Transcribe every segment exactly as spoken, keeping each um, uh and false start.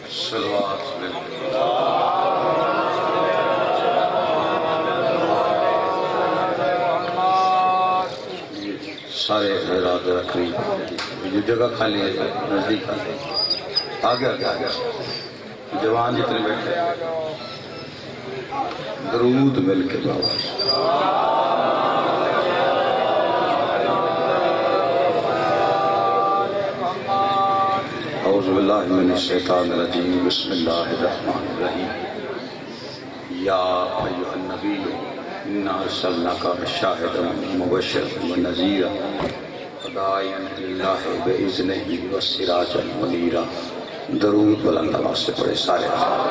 صلوات سارے حضرات رکھنی جو جگہ خالی ہے نزدیک خالی آگے آگے آگے جوان جتنے بیٹھے درود مل کے بابا اعوذ باللہ من الشیطان الرجیم بسم اللہ الرحمن الرحیم یا ایھا النبی انا ارسلناک شاہدا مبشرا ونذیرا وداعیا الی اللہ باذنہ وسراجا منیرا. درود بلند آواز سے پڑھے سارے.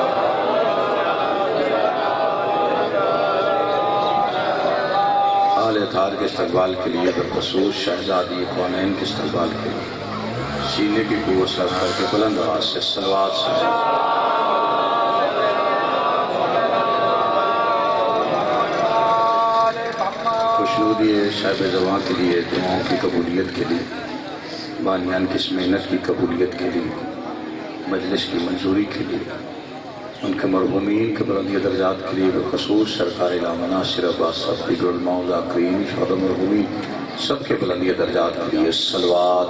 آل اطہار کے استقبال کے لیے بالخصوص شہزادی کونین کے استقبال کے لیے سینے کی قوت صرف کر کے بلند آواز سے صلوات سے خوشنودی صاحب زبان کے لیے دعاؤں کی قبولیت کے لیے بانیان کی اس محنت کی قبولیت کے لیے مجلس کی منظوری کے لیے ان کے مرحومین کے بلندی درجات کے لیے بالخصوص سرکار علامہ ناصر عباس صاحب دیگر علماء ذاکرین شہداء مرحومین سب کے بلندی درجات کے لیے صلوات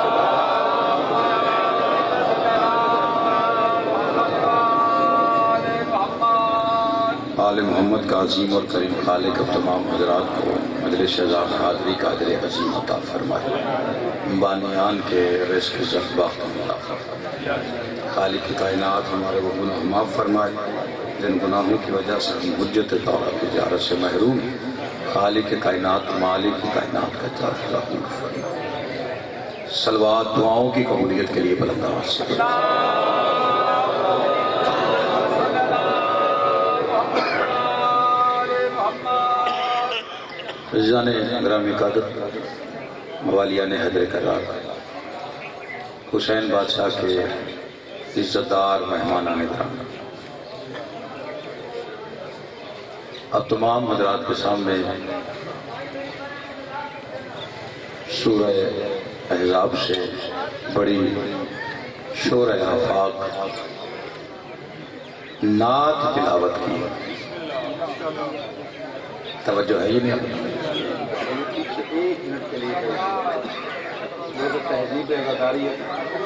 آل محمد کا عظیم اور کریم خالق اب تمام حضرات کو مجلس شہزاد حاضری قادر عظیم عطا فرمائے. بانیان کے رزق عزت باخت عطا فرمائے. خالق کائنات ہمارے وہ گناہ معاف فرمائے جن گناہوں کی وجہ سے ہم حجت توبہ کی زیارت سے محروم. خالق کائنات مالک کائنات کا جزاک اللہ فرمائے. صلوات دعاؤں کی قبولیت کے لیے بلند آواز سے عزیزان گرامی قدر موالیان حیدر کرار حسین بادشاہ کے عزت دار مہمانان کرام، اب تمام حضرات کے سامنے سورہ احزاب سے بڑی شورہ آفاق نعت تلاوت کی. توجہ ہے یہ نہیں ایک منٹ کے لیے وہ تو تہذیب غداری ہے.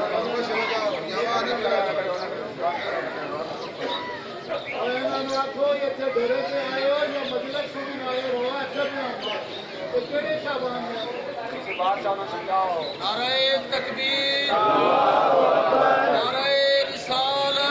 نعرہ تکبیر، نعرہ رسالت،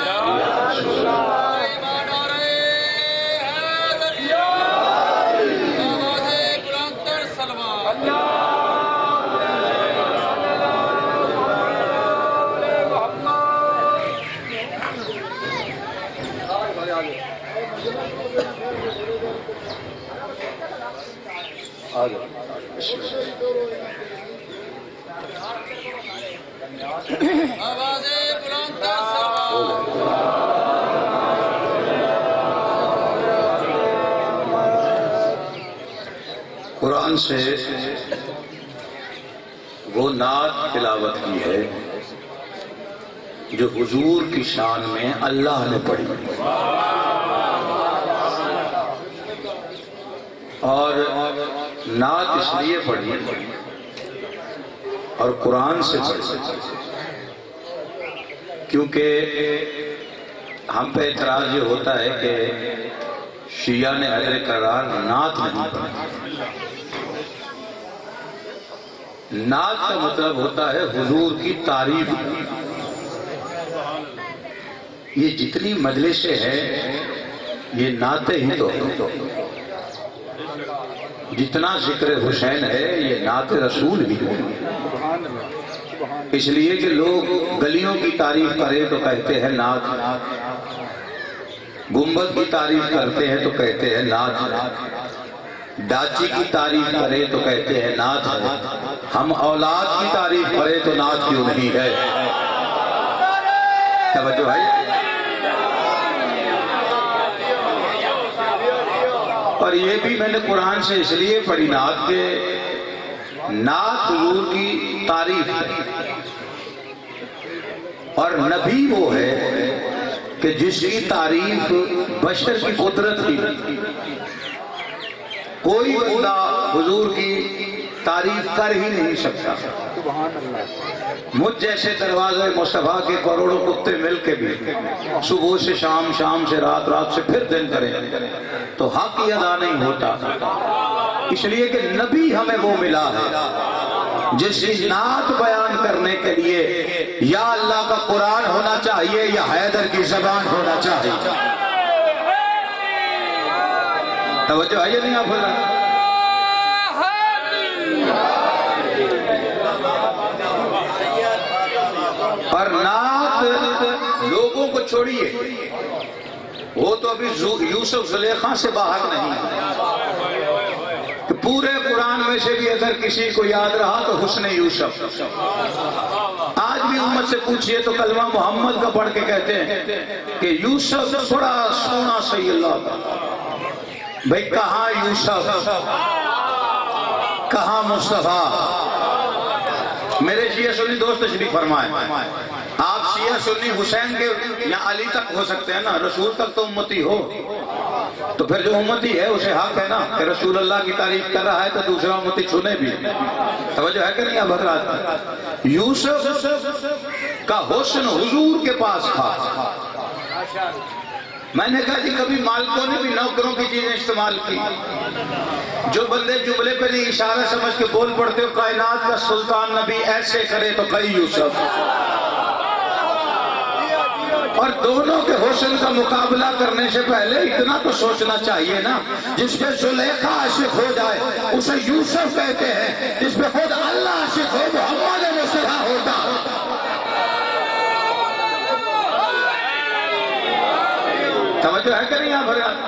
قرآن سے وہ نعت تلاوت کی ہے جو حضور کی شان میں اللہ نے پڑھی اور نعت اس لیے پڑھی اور قرآن سے پڑھی کیونکہ ہم پہ اعتراض یہ ہوتا ہے کہ شیعہ نے حیدر کرار نعت نہیں پڑھی. نعت کا مطلب ہوتا ہے حضور کی تعریف. یہ جتنی مجلسیں ہیں یہ نعتیں ہی تو جتنا ذکر حسین ہے یہ نعت رسول بھی ہے. اس لیے کہ لوگ گلیوں کی تعریف کرے تو کہتے ہیں نعت، گنبد کی تعریف کرتے ہیں تو کہتے ہیں نعت، ڈاچی کی تعریف کرے تو کہتے ہیں نعت. ہم اولاد کی تعریف کرے تو نعت کیوں نہیں ہے؟ توجہ بھائی. اور یہ بھی میں نے قرآن سے اس لیے پڑھی نعت کہ نعت حضور کی تعریف ہے. اور نبی وہ ہے کہ جس کی تعریف بشر کی قدرت کی کوئی بندہ حضور کی تعریف کر ہی نہیں سکتا. مجھ جیسے دروازے مصطفیٰ کے کروڑوں کتے مل کے بھی صبح سے شام، شام سے رات، رات سے پھر دن کریں تو حق ہی ادا نہیں ہوتا. اس لیے کہ نبی ہمیں وہ ملا ہے جس کی نعت بیان کرنے کے لیے یا اللہ کا قرآن ہونا چاہیے یا حیدر کی زبان ہونا چاہیے. توجہ ہے نہیں آپ بولا؟ اور نعت لوگوں کو چھوڑیے، وہ تو ابھی یوسف زلیخا سے باہر نہیں. پورے قرآن میں سے بھی اگر کسی کو یاد رہا تو حسن یوسف. آج بھی امت سے پوچھئے تو کلمہ محمد کا پڑھ کے کہتے ہیں کہ یوسف بڑا سونا صحیح اللہ کا. بھئی کہاں یوسف، کہاں مصطفیٰ؟ میرے شیعہ سنی دوست تشریف فرمائیں. آپ شیعہ سنی حسین کے یا علی تک ہو سکتے ہیں نا، رسول تک تو امتی ہو. تو پھر جو امتی ہے اسے حق ہے نا کہ رسول اللہ کی تعریف کر رہا ہے تو دوسرا امتی چھونے بھی. توجہ ہے کہ نہیں اب حضرات؟ یوسف کا حسن حضور کے پاس تھا. میں نے کہا جی کبھی مالکوں نے بھی نوکروں کی چیزیں استعمال کی. جو بندے جملے پہ نہیں اشارہ سمجھ کے بول پڑتے ہو کائنات کا سلطان نبی ایسے کرے تو کئی یوسف. اور دونوں کے حسن کا مقابلہ کرنے سے پہلے اتنا تو سوچنا چاہیے نا، جس پہ زلیخا عاشق ہو جائے اسے یوسف کہتے ہیں، جس پہ خود اللہ عاشق ہو محمد مصطفیٰ ہوتا. توجہ ہے کہ نہیں آپ حضرات؟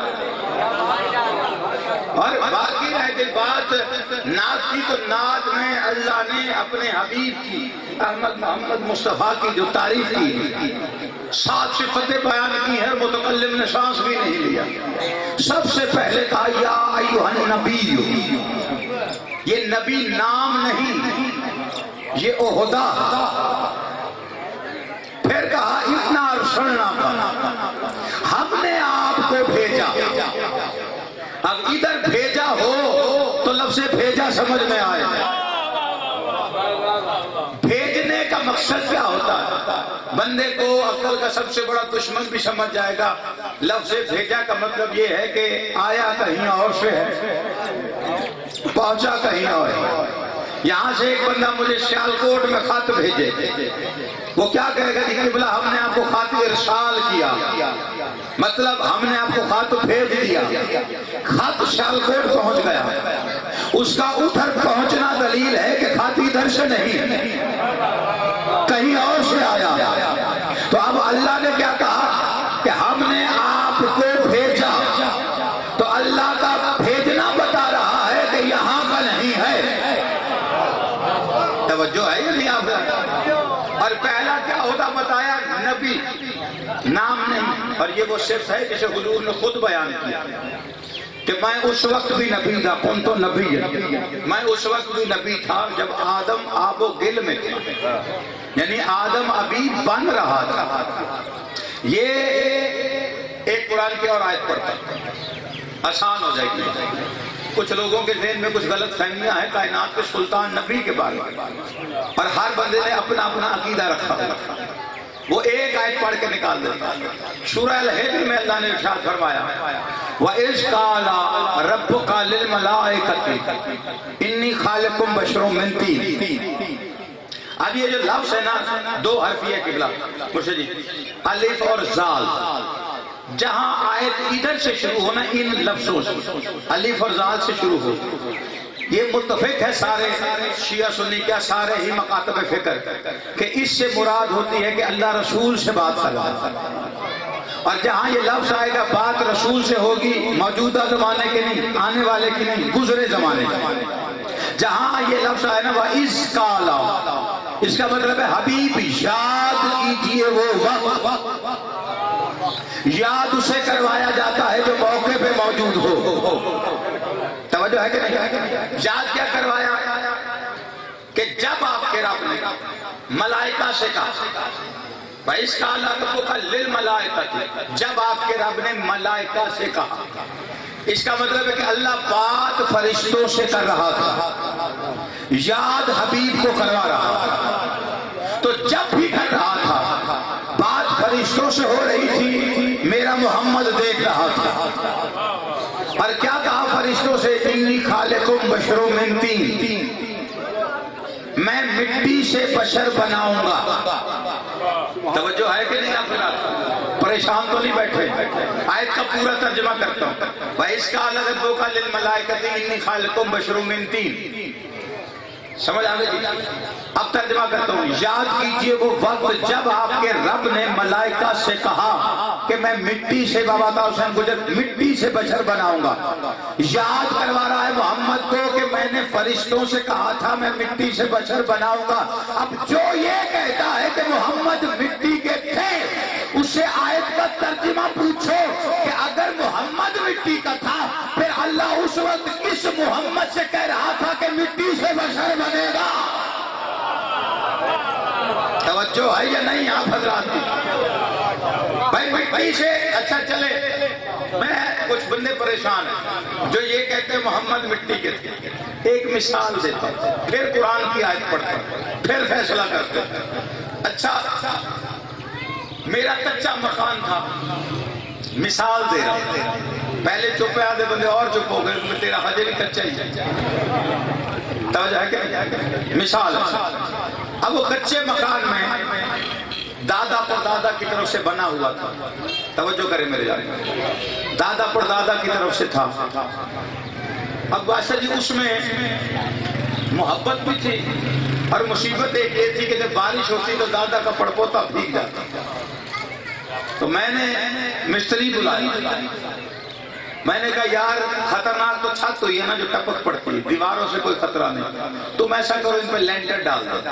اور باقی رہ گئی بات نعت کی، تو نعت میں اللہ نے اپنے حبیب کی احمد محمد مصطفیٰ کی جو تعریف کی، سات صفتیں بیان کی ہے، متکلم نے سانس بھی نہیں لیا. سب سے پہلے کہا یا ایھا النبی. یہ نبی نام نہیں، یہ عہدہ. پھر کہا اتنا ارسلنا، ہم نے آپ کو بھیجا. اب ادھر بھیجا ہو تو لفظ بھیجا سمجھ میں آئے. بھیجنے کا مقصد کیا ہوتا ہے؟ بندے کو عقل کا سب سے بڑا دشمن بھی سمجھ جائے گا. لفظ بھیجا کا مطلب یہ ہے کہ آیا کہیں اور سے ہے، پہنچا کہیں اور ہے. یہاں سے ایک بندہ مجھے سیالکوٹ میں خط بھیجے، وہ کیا کہے گا کہ قبلہ ہم نے آپ کو خط ارسال کیا، مطلب ہم نے آپ کو خط بھیج دیا. خط سیالکوٹ پہنچ گیا، اس کا ادھر پہنچنا دلیل ہے کہ خط ادھر سے نہیں کہیں اور سے آیا. تو اب اللہ نے کیا کہا کہ ہم نے آپ کو بھیجا، تو اللہ کا بھیجنا بتا رہا ہے کہ یہاں کا نہیں ہے. توجہ ہے یہ نہیں آپ؟ اور پہلا کیا ہوتا بتایا؟ نبی نام نہیں. اور یہ وہ صرف ہے جسے حضور نے خود بیان کیا کہ میں اس وقت بھی نبی تھا. کون تو نبی ہے؟ میں اس وقت بھی نبی تھا جب آدم آب و گل میں تھا، یعنی آدم ابھی بن رہا تھا. یہ ایک قرآن کی اور آیت پڑھتا آسان ہو جائے گی. کچھ لوگوں کے ذہن میں کچھ غلط فہمیاں ہیں کائنات کے سلطان نبی کے بارے میں، اور ہر بندے نے اپنا اپنا عقیدہ رکھا. وہ ایک آیت پڑھ کے نکال دیتا. سورہ الحجر میں اللہ نے ارشاد فرمایا وَإِذْ قَالَ رَبُّكَ لِلْمَلَائِكَةِ إِنِّي خَالِقٌ بَشَرًا مِنْ طِينٍ. اب یہ جو لفظ ہے نا دو حرفی ہے قبلہ مرشد جی، الف اور زال. جہاں آیت ادھر سے شروع ہونا ان لفظوں سے، الف اور زال سے شروع ہو. یہ متفق ہے سارے شیعہ سنی کیا سارے ہی مکاتب فکر کہ اس سے مراد ہوتی ہے کہ اللہ رسول سے بات کر رہا ہے. اور جہاں یہ لفظ آئے گا بات رسول سے ہوگی، موجودہ زمانے کے نہیں، آنے والے کی نہیں، گزرے زمانے کے. جہاں یہ لفظ آئے نا وَإِذْ قَالَ، اس کا مطلب ہے حبیب یاد کیجئے وہ وقت. یاد اسے کروایا جاتا ہے جو موقع پہ موجود ہو. توجہ ہے کہ نہیں؟ یاد کیا کروایا کہ جب آپ کے رب نے ملائکہ سے کہا وَإِذْ قَالَ رَبُّكَ لِلْمَلَائِكَةِ، جب آپ کے رب نے ملائکہ سے کہا. اس کا مطلب ہے کہ اللہ بات فرشتوں سے کر رہا تھا، یاد حبیب کو کروا رہا تھا. تو جب بھی کر رہا تھا بات فرشتوں سے ہو رہی تھی، میرا محمد دیکھ رہا تھا. اور کیا کہا فرشتوں سے؟ انی خالقکم بشر من طین، میں مٹی سے بشر بناؤں گا. توجہ ہے کہ نہیں؟ آپ پریشان تو نہیں بیٹھے؟ آیت کا پورا ترجمہ کرتا ہوں. وَإِذْ قَالَ رَبُّكَ لِلْمَلَائِكَةِ إِنِّي خَالِقٌ بَشَرٌ مِّن طِينٍ. سمجھ آ گئی؟ اب ترجمہ کرتا ہوں. یاد کیجئے وہ وقت جب آپ کے رب نے ملائکہ سے کہا کہ میں مٹی سے، بابا تا حسین گجر، مٹی سے بشر بناؤں گا. یاد کروا رہا ہے محمد کو کہ میں نے فرشتوں سے کہا تھا میں مٹی سے بشر بناؤں گا. اب جو یہ کہتا ہے کہ محمد مٹی کے تھے، اس سے آیت کا ترجمہ پوچھو کہ اگر محمد مٹی کا تھا پھر اللہ اس وقت کس محمد سے کہہ رہا تھا کہ مٹی سے بشر بنے گا؟ توجہ ہے یا نہیں آپ حضرات کی؟ بھائی مٹی سے، اچھا چلے، میں کچھ بندے پریشان ہیں جو یہ کہتے ہیں محمد مٹی کے تھے. ایک مثال دیتا ہوں، پھر قرآن کی آیت پڑھتا ہوں، پھر فیصلہ کرتے ہیں. اچھا میرا کچا مکان تھا، مثال دے رہا ہوں، پہلے چپ ہے، آدھے بندے اور چپ ہو گئے، تیرا حجر بھی کچا ہی ہے. توجہ ہے کہ مثال ہے. اب وہ کچے مکان میں دادا پر دادا کی طرف سے بنا ہوا تھا. توجہ کرے میرے جانے، دادا پر دادا کی طرف سے تھا. اب بادشاہ جی اس میں محبت بھی تھی اور مصیبت ایک یہ تھی کہ جب بارش ہوتی تو دادا کا پڑپوتا بھیگ جاتا. تو میں نے مستری بلایا، میں نے کہا یار خطرناک تو چھت ہوئی ہے نا جو ٹپک پڑتی ہے، دیواروں سے کوئی خطرہ نہیں، تم ایسا کرو ان پہ لینٹر ڈال دو،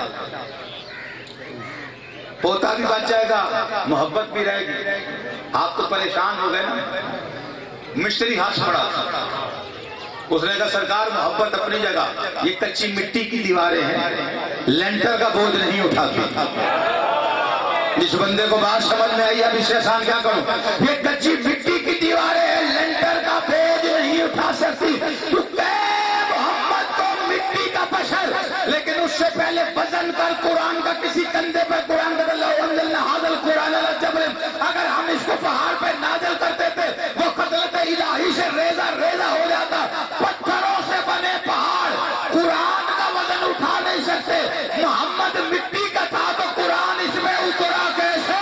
پوتا بھی بچ جائے گا، محبت بھی رہے گی. آپ تو پریشان ہو گئے نا. مستری ہنس پڑا، اس نے کہا سرکار محبت اپنی جگہ، یہ کچی مٹی کی دیواریں ہیں، لینٹر کا بوجھ نہیں اٹھاتی. جس بندے کو بات سمجھ میں آئی اب اس سے آسان کیا کروں؟ یہ کچی مٹی کی دیواریں ہیں، لینٹر کا بوجھ نہیں اٹھا سکتی. تو محمد کو مٹی کا بشر، لیکن اس سے پہلے وزن کر قرآن کا کسی کندھے پر. قرآن کا اللہ انزلنا ھذا القرآن علی جبل، اگر ہم اس کو پہاڑ پہ نازل کرتے تھے وہ قدرت الہی سے ریزہ ریزہ ہو جاتا. پتھروں سے بنے پہاڑ قرآن کا وزن اٹھا نہیں سکتے. محمد مٹی کا تھا تو قرآن اس میں اترا کیسے؟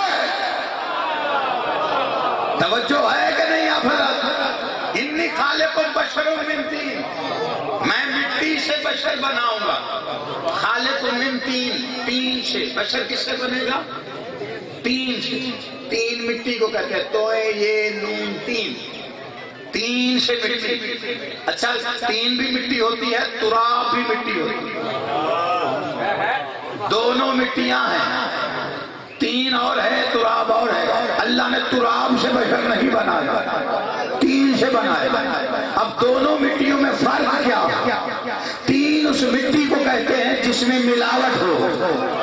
توجہ ہے کہ نہیں آپ حضرات؟ انی خالقکم بشر من طین، میں مٹی سے بشر بناؤں گا. خالق من طین، تین سے. بشر کس سے بنے گا؟ تین سے. تین مٹی کو کہتے ہیں، تو یہ نون تین، تین سے مٹی. اچھا تین بھی مٹی ہوتی ہے، تراب بھی مٹی ہوتی ہے، دونوں مٹیاں ہیں. تین اور ہے، تراب اور ہے. اللہ نے تراب سے بشر نہیں بنایا، تین سے بنایا. اب دونوں مٹیوں میں فرق کیا؟ تین اس مٹی کو کہتے ہیں جس میں ملاوٹ ہو.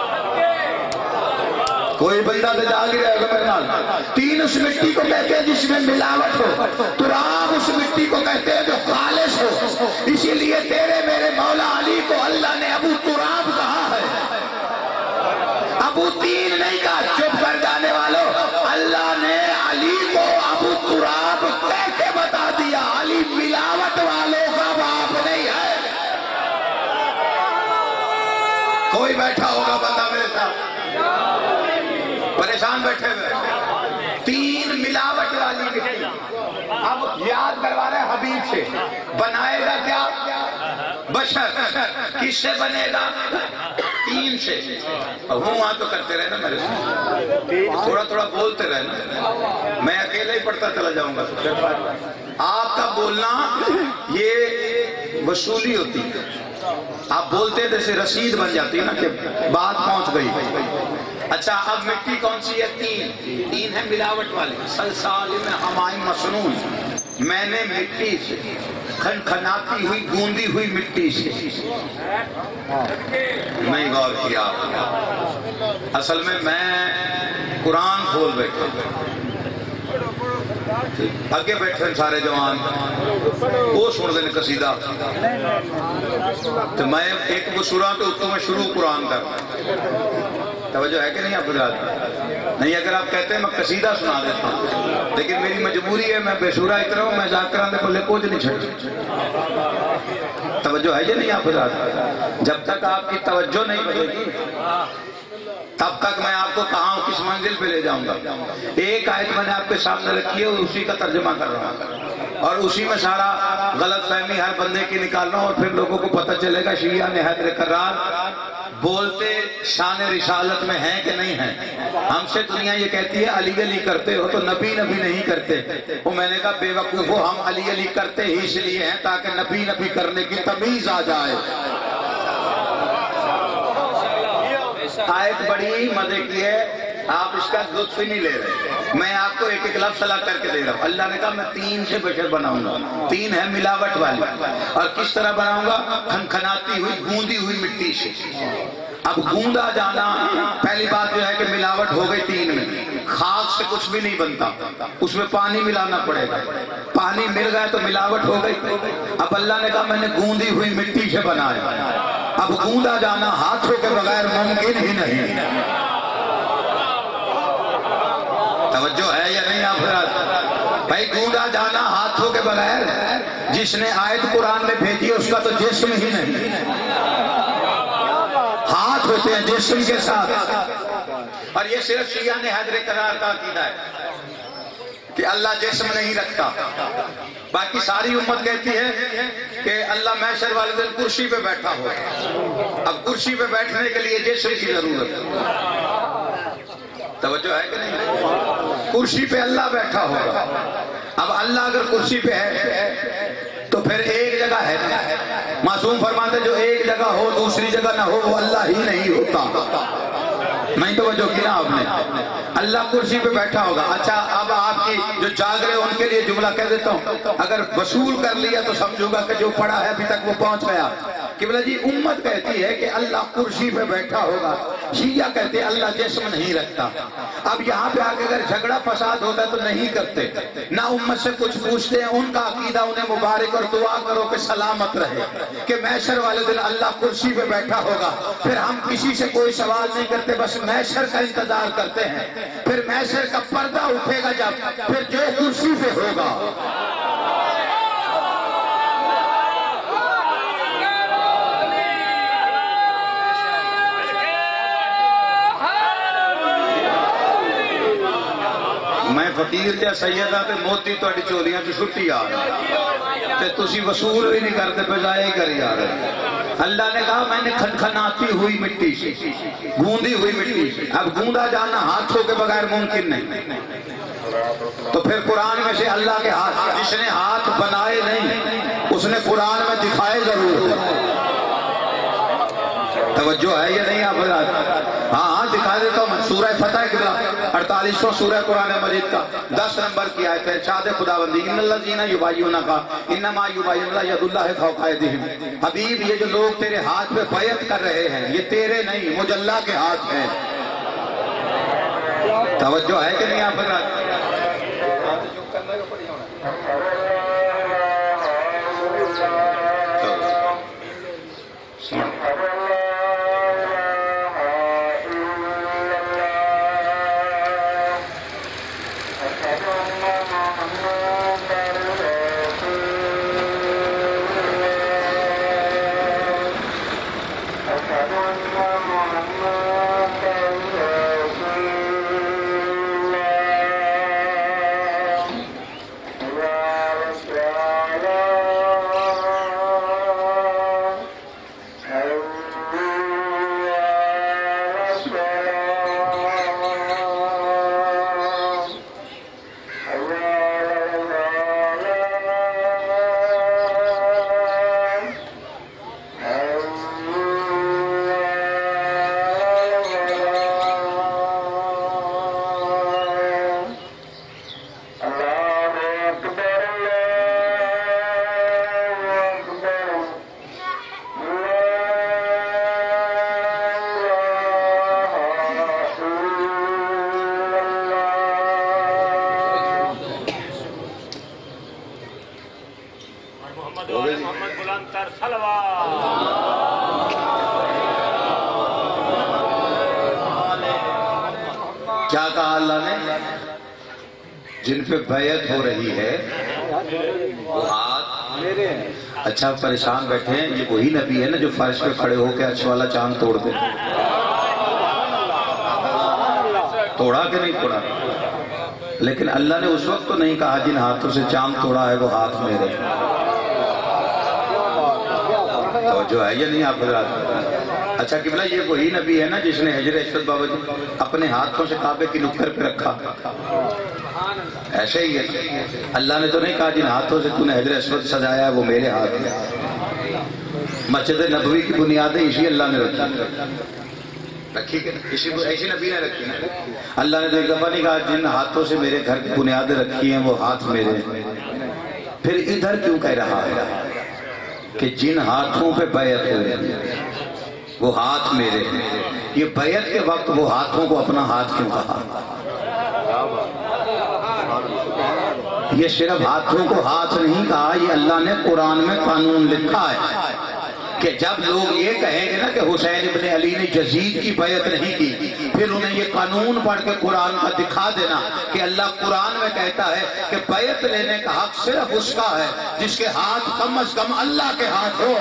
کوئی بندہ تو جاگ رہا ہے میرے نال. تین اس مٹی کو کہتے ہیں جس میں ملاوٹ ہو. تراب اس مٹی کو کہتے ہیں جو خالص ہو. اسی لیے تیرے میرے مولا علی کو اللہ نے ابو تراب کہا ہے، ابو تین نہیں کہا. چپ کر جانے والوں، اللہ نے علی کو ابو تراب کہہ کے بتا دیا. علی ملاوٹ والوں کا باپ نہیں ہے. کوئی بیٹھا ہوگا بندہ میرے ساتھ پریشان بیٹھے ہوئے. تین ملاوٹ والی مٹی. اب یاد کروا رہے حبیب سے، بنائے گا کیا؟ بشر. کس سے بنے گا؟ تین سے. ہوں وہاں تو کرتے رہے نا میرے سے، تھوڑا تھوڑا بولتے رہے نا، میں اکیلے ہی پڑھتا چلا جاؤں گا. آپ کا بولنا یہ وصولی ہوتی ہے. آپ بولتے جیسے رسید بن جاتی ہے نا کہ بات پہنچ گئی. اچھا اب مٹی کون سی ہے؟ تین. تین ہے ملاوٹ والی. سلسال میں ہمائم مسنون، میں نے مٹی سے، کھنکھناتی ہوئی گوندی ہوئی مٹی سے نہیں غور کیا. اصل میں میں قرآن کھول بیٹھا، اگے بیٹھے سارے جوان وہ سن دیں قصیدہ، تو میں ایک بسورا تو اتوں میں شروع قرآن کر. توجہ ہے کہ نہیں آپ حضرات؟ نہیں، اگر آپ کہتے ہیں میں قصیدہ سنا دیتا ہوں، لیکن میری مجبوری ہے، میں بے سورا اترا ہوں، میں ذاکران دے بلے کچھ نہیں چھڑ. توجہ ہے یا نہیں آپ حضرات؟ جب تک آپ کی توجہ نہیں بدلے گی تب تک میں آپ کو کہاں کس منزل پہ لے جاؤں گا. ایک آیت میں نے آپ کے سامنے رکھی ہے، اسی کا ترجمہ کر رہا ہوں، اور اسی میں سارا غلط فہمی ہر بندے کی نکال رہا ہوں، اور پھر لوگوں کو پتہ چلے گا شیعہ نے حیدر کرار بولتے شان رسالت میں ہیں کہ نہیں ہیں. ہم سے دنیا یہ کہتی ہے علی علی کرتے ہو تو نبی نبی نہیں کرتے. وہ میں نے کہا بے وقوفو، ہم علی علی کرتے ہی اس لیے ہیں تاکہ نبی نبی کرنے کی تمیز آ جائے. آیت بڑی مزے کی ہے، آپ اس کا لطف ہی نہیں لے رہے. میں آپ کو ایک ایک لفظ لا کر کے دے رہا ہوں. اللہ نے کہا میں تین سے بشر بناؤں گا. تین ہے ملاوٹ والی، اور کس طرح بناؤں گا؟ کھنکھناتی ہوئی گوندی ہوئی مٹی سے. اب گوندا جانا، پہلی بات جو ہے کہ ملاوٹ ہو گئی تین میں. خاک سے کچھ بھی نہیں بنتا، اس میں پانی ملانا پڑے گا. پانی مل گیا تو ملاوٹ ہو گئی. اب اللہ نے کہا میں نے گوندی ہوئی مٹی سے بنایا. اب گوندا جانا ہاتھوں کے بغیر ممکن ہی نہیں. توجہ ہے یا نہیں آپ حضرات؟ بھائی گوندا جانا ہاتھوں کے بغیر، جس نے آیت قرآن میں بھیجی اس کا تو جسم ہی نہیں. ہاتھ ہوتے ہیں جسم کے ساتھ. اور یہ صرف شیعہ نے حیدر کرار کا عقیدہ ہے کہ اللہ جسم نہیں رکھتا. باقی ساری امت کہتی ہے کہ اللہ محشر والے دن کرسی پہ بیٹھا ہو. اب کرسی پہ بیٹھنے کے لیے جسم کی ضرورت ہے. توجہ ہے کہ نہیں؟ کرسی پہ اللہ بیٹھا ہوگا. اب اللہ اگر کرسی پہ ہے تو پھر ایک جگہ ہے. معصوم فرماتے جو ایک جگہ ہو دوسری جگہ نہ ہو وہ اللہ ہی نہیں ہوتا. نہیں توجہ کی نا آپ نے؟ اللہ کرسی پہ بیٹھا ہوگا. اچھا اب آپ کی جو جاگ رہے ان کے لیے جملہ کہہ دیتا ہوں، اگر وصول کر لیا تو سمجھوں گا کہ جو پڑھا ہے ابھی تک وہ پہنچ گیا. قبلہ جی امت کہتی ہے کہ اللہ کرسی پہ بیٹھا ہوگا، شیعہ کہتے ہیں اللہ جسم نہیں رکھتا. اب یہاں پہ آگے اگر جھگڑا فساد ہوتا ہے تو نہیں کرتے، نہ امت سے کچھ پوچھتے ہیں. ان کا عقیدہ انہیں مبارک اور دعا کرو کہ سلامت رہے کہ محشر والے دن اللہ کرسی پہ بیٹھا ہوگا. پھر ہم کسی سے کوئی سوال نہیں کرتے، بس محشر کا انتظار کرتے ہیں. پھر محشر کا پردہ اٹھے گا جب، پھر جو کرسی پہ ہوگا. میں فقیر تے سیدہ تے موتی تہاڈی چولیاں چ چھٹی آ رہی تے تسی وصول بھی نہیں کرتے، بجائے کری آ رہے. اللہ نے کہا میں نے کھنکھناتی ہوئی مٹی سے، گوندی ہوئی مٹی سے. اب گوندا جانا ہاتھوں کے بغیر ممکن نہیں. تو پھر قرآن میں سے اللہ کے ہاتھ، جس نے ہاتھ بنائے نہیں اس نے قرآن میں دکھائے ضرور. توجہ ہے یا نہیں آپ حضرات؟ ہاں ہاں دکھا دیتا ہوں. سورہ فتح قبلہ اڑتالیسواں سورہ قرآن مجید کا دس نمبر کی آیت ہے. ارشاد خداوندی ان الذین یبایعونک انما یبایعون ید اللہ فوق ایدیہم. حبیب یہ جو لوگ تیرے ہاتھ پہ بیعت کر رہے ہیں یہ تیرے نہیں، مجھ اللہ کے ہاتھ ہیں. توجہ ہے کہ نہیں آپ حضرات؟ محمد بلند تر صلوات. کیا کہا اللہ نے؟ جن پہ بیعت ہو رہی ہے وہ ہاتھ میرے ہیں. اچھا پریشان بیٹھے ہیں، یہ وہی نبی ہے نا جو فرش پہ کھڑے ہو کے اچھا والا چاند توڑ دے؟ توڑا کہ نہیں توڑا؟ لیکن اللہ نے اس وقت تو نہیں کہا جن ہاتھوں سے چاند توڑا ہے وہ ہاتھ میرے. تو جو ہے یہ نہیں آپ حضرات. اچھا قبلہ یہ وہی نبی ہے نا جس نے حجر اسود بابا جی اپنے ہاتھوں سے کعبے کی نکر پہ رکھا؟ ایسے ہی ہے. اللہ نے تو نہیں کہا جن ہاتھوں سے تو نے حجر اسود سجایا ہے وہ میرے ہاتھ میں. مسجد نبوی کی بنیادیں اسی اللہ نے رکھی رکھی کہ اسی ایسی نبی نے رکھی نا. اللہ نے تو ایک دفعہ نہیں کہا جن ہاتھوں سے میرے گھر کی بنیادیں رکھی ہیں وہ ہاتھ میرے ہیں. پھر ادھر کیوں کہہ رہا ہے کہ جن ہاتھوں پہ بیعت ہوئی وہ ہاتھ میرے ہیں؟ یہ بیعت کے وقت وہ ہاتھوں کو اپنا ہاتھ کیوں کہا؟ یہ صرف ہاتھوں کو ہاتھ نہیں کہا، یہ اللہ نے قرآن میں قانون لکھا ہے کہ جب لوگ یہ کہیں گے نا کہ حسین ابن علی نے یزید کی بیعت نہیں کی، پھر انہیں یہ قانون پڑھ کے قرآن کا دکھا دینا کہ اللہ قرآن میں کہتا ہے کہ بیعت لینے کا حق صرف اس کا ہے جس کے ہاتھ کم از کم اللہ کے ہاتھ ہو.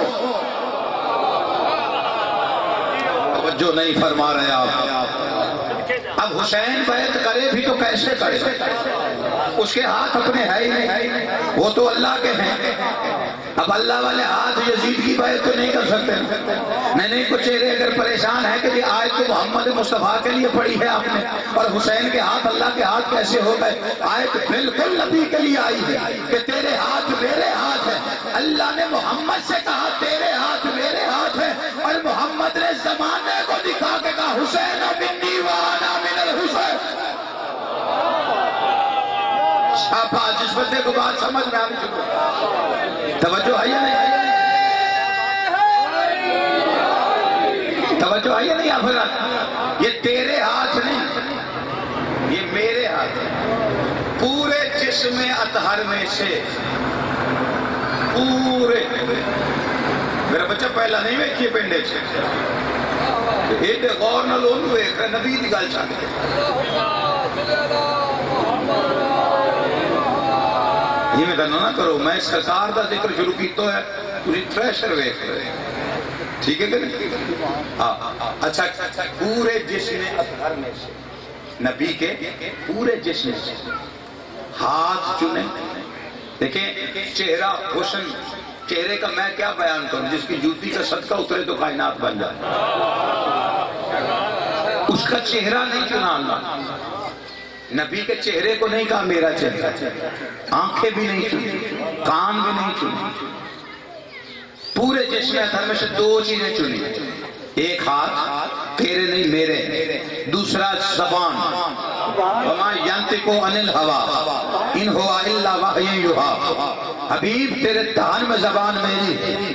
توجہ نہیں فرما رہے آپ. اب حسین بیعت کرے بھی تو کیسے کرے؟ اس کے ہاتھ اپنے ہے ہی نہیں، وہ تو اللہ کے ہیں. اب اللہ والے ہاتھ یزید کی بیعت تو نہیں کر سکتے. نہیں نہیں کچھ چہرے اگر پریشان ہے کہ یہ آیت تو محمد مصطفیٰ کے لیے پڑھی ہے آپ نے اور حسین کے ہاتھ اللہ کے ہاتھ کیسے ہو گئے؟ آیت بالکل نبی کے لیے آئی ہے کہ تیرے ہاتھ میرے ہاتھ ہے. اللہ نے محمد سے کہا تیرے ہاتھ میرے ہاتھ ہے اور محمد نے زمانے کو دکھا کے کہا حسین منی وانا من الحسین. چھاپا جس بندے کو بات سمجھ میں آنی چاہیے. توجہ ہے یا نہیں؟ توجہ ہے یا نہیں آپ حضرات؟ یہ تیرے ہاتھ نہیں، یہ میرے ہاتھ ہے. پورے جسم اطہر میں سے پورے میرا بچہ پہلا نہیں ویکھیے پنڈے سے ایڈے غور نہ لوگ ویکھ رہے نبی دی گل چاہتے یہ میں کہنا نہ کرو. میں سرکار دا ذکر شروع کیتا ہے پوری تریشر ویکھ رہے. ٹھیک ہے کہ نہیں؟ ہاں اچھا. پورے جسم اطہر میں سے نبی کے پورے جسم سے ہاتھ چنے. دیکھیں چہرہ حسن، چہرے کا میں کیا بیان کروں؟ جس کی جوتی کا صدقہ اترے تو کائنات بن جائے. اس کا چہرہ نہیں چنا اللہ. نبی کے چہرے کو نہیں کہا میرا چہرہ. آنکھیں بھی نہیں چنی، کان بھی نہیں چنی. پورے جسم اطہر میں سے دو چیزیں چنی. ایک ہاتھ، تیرے نہیں میرے. دوسرا زبان، وما ينطق عن الهوى ان هو الا وحی یوحی. حبیب تیرے دہن میں زبان میری.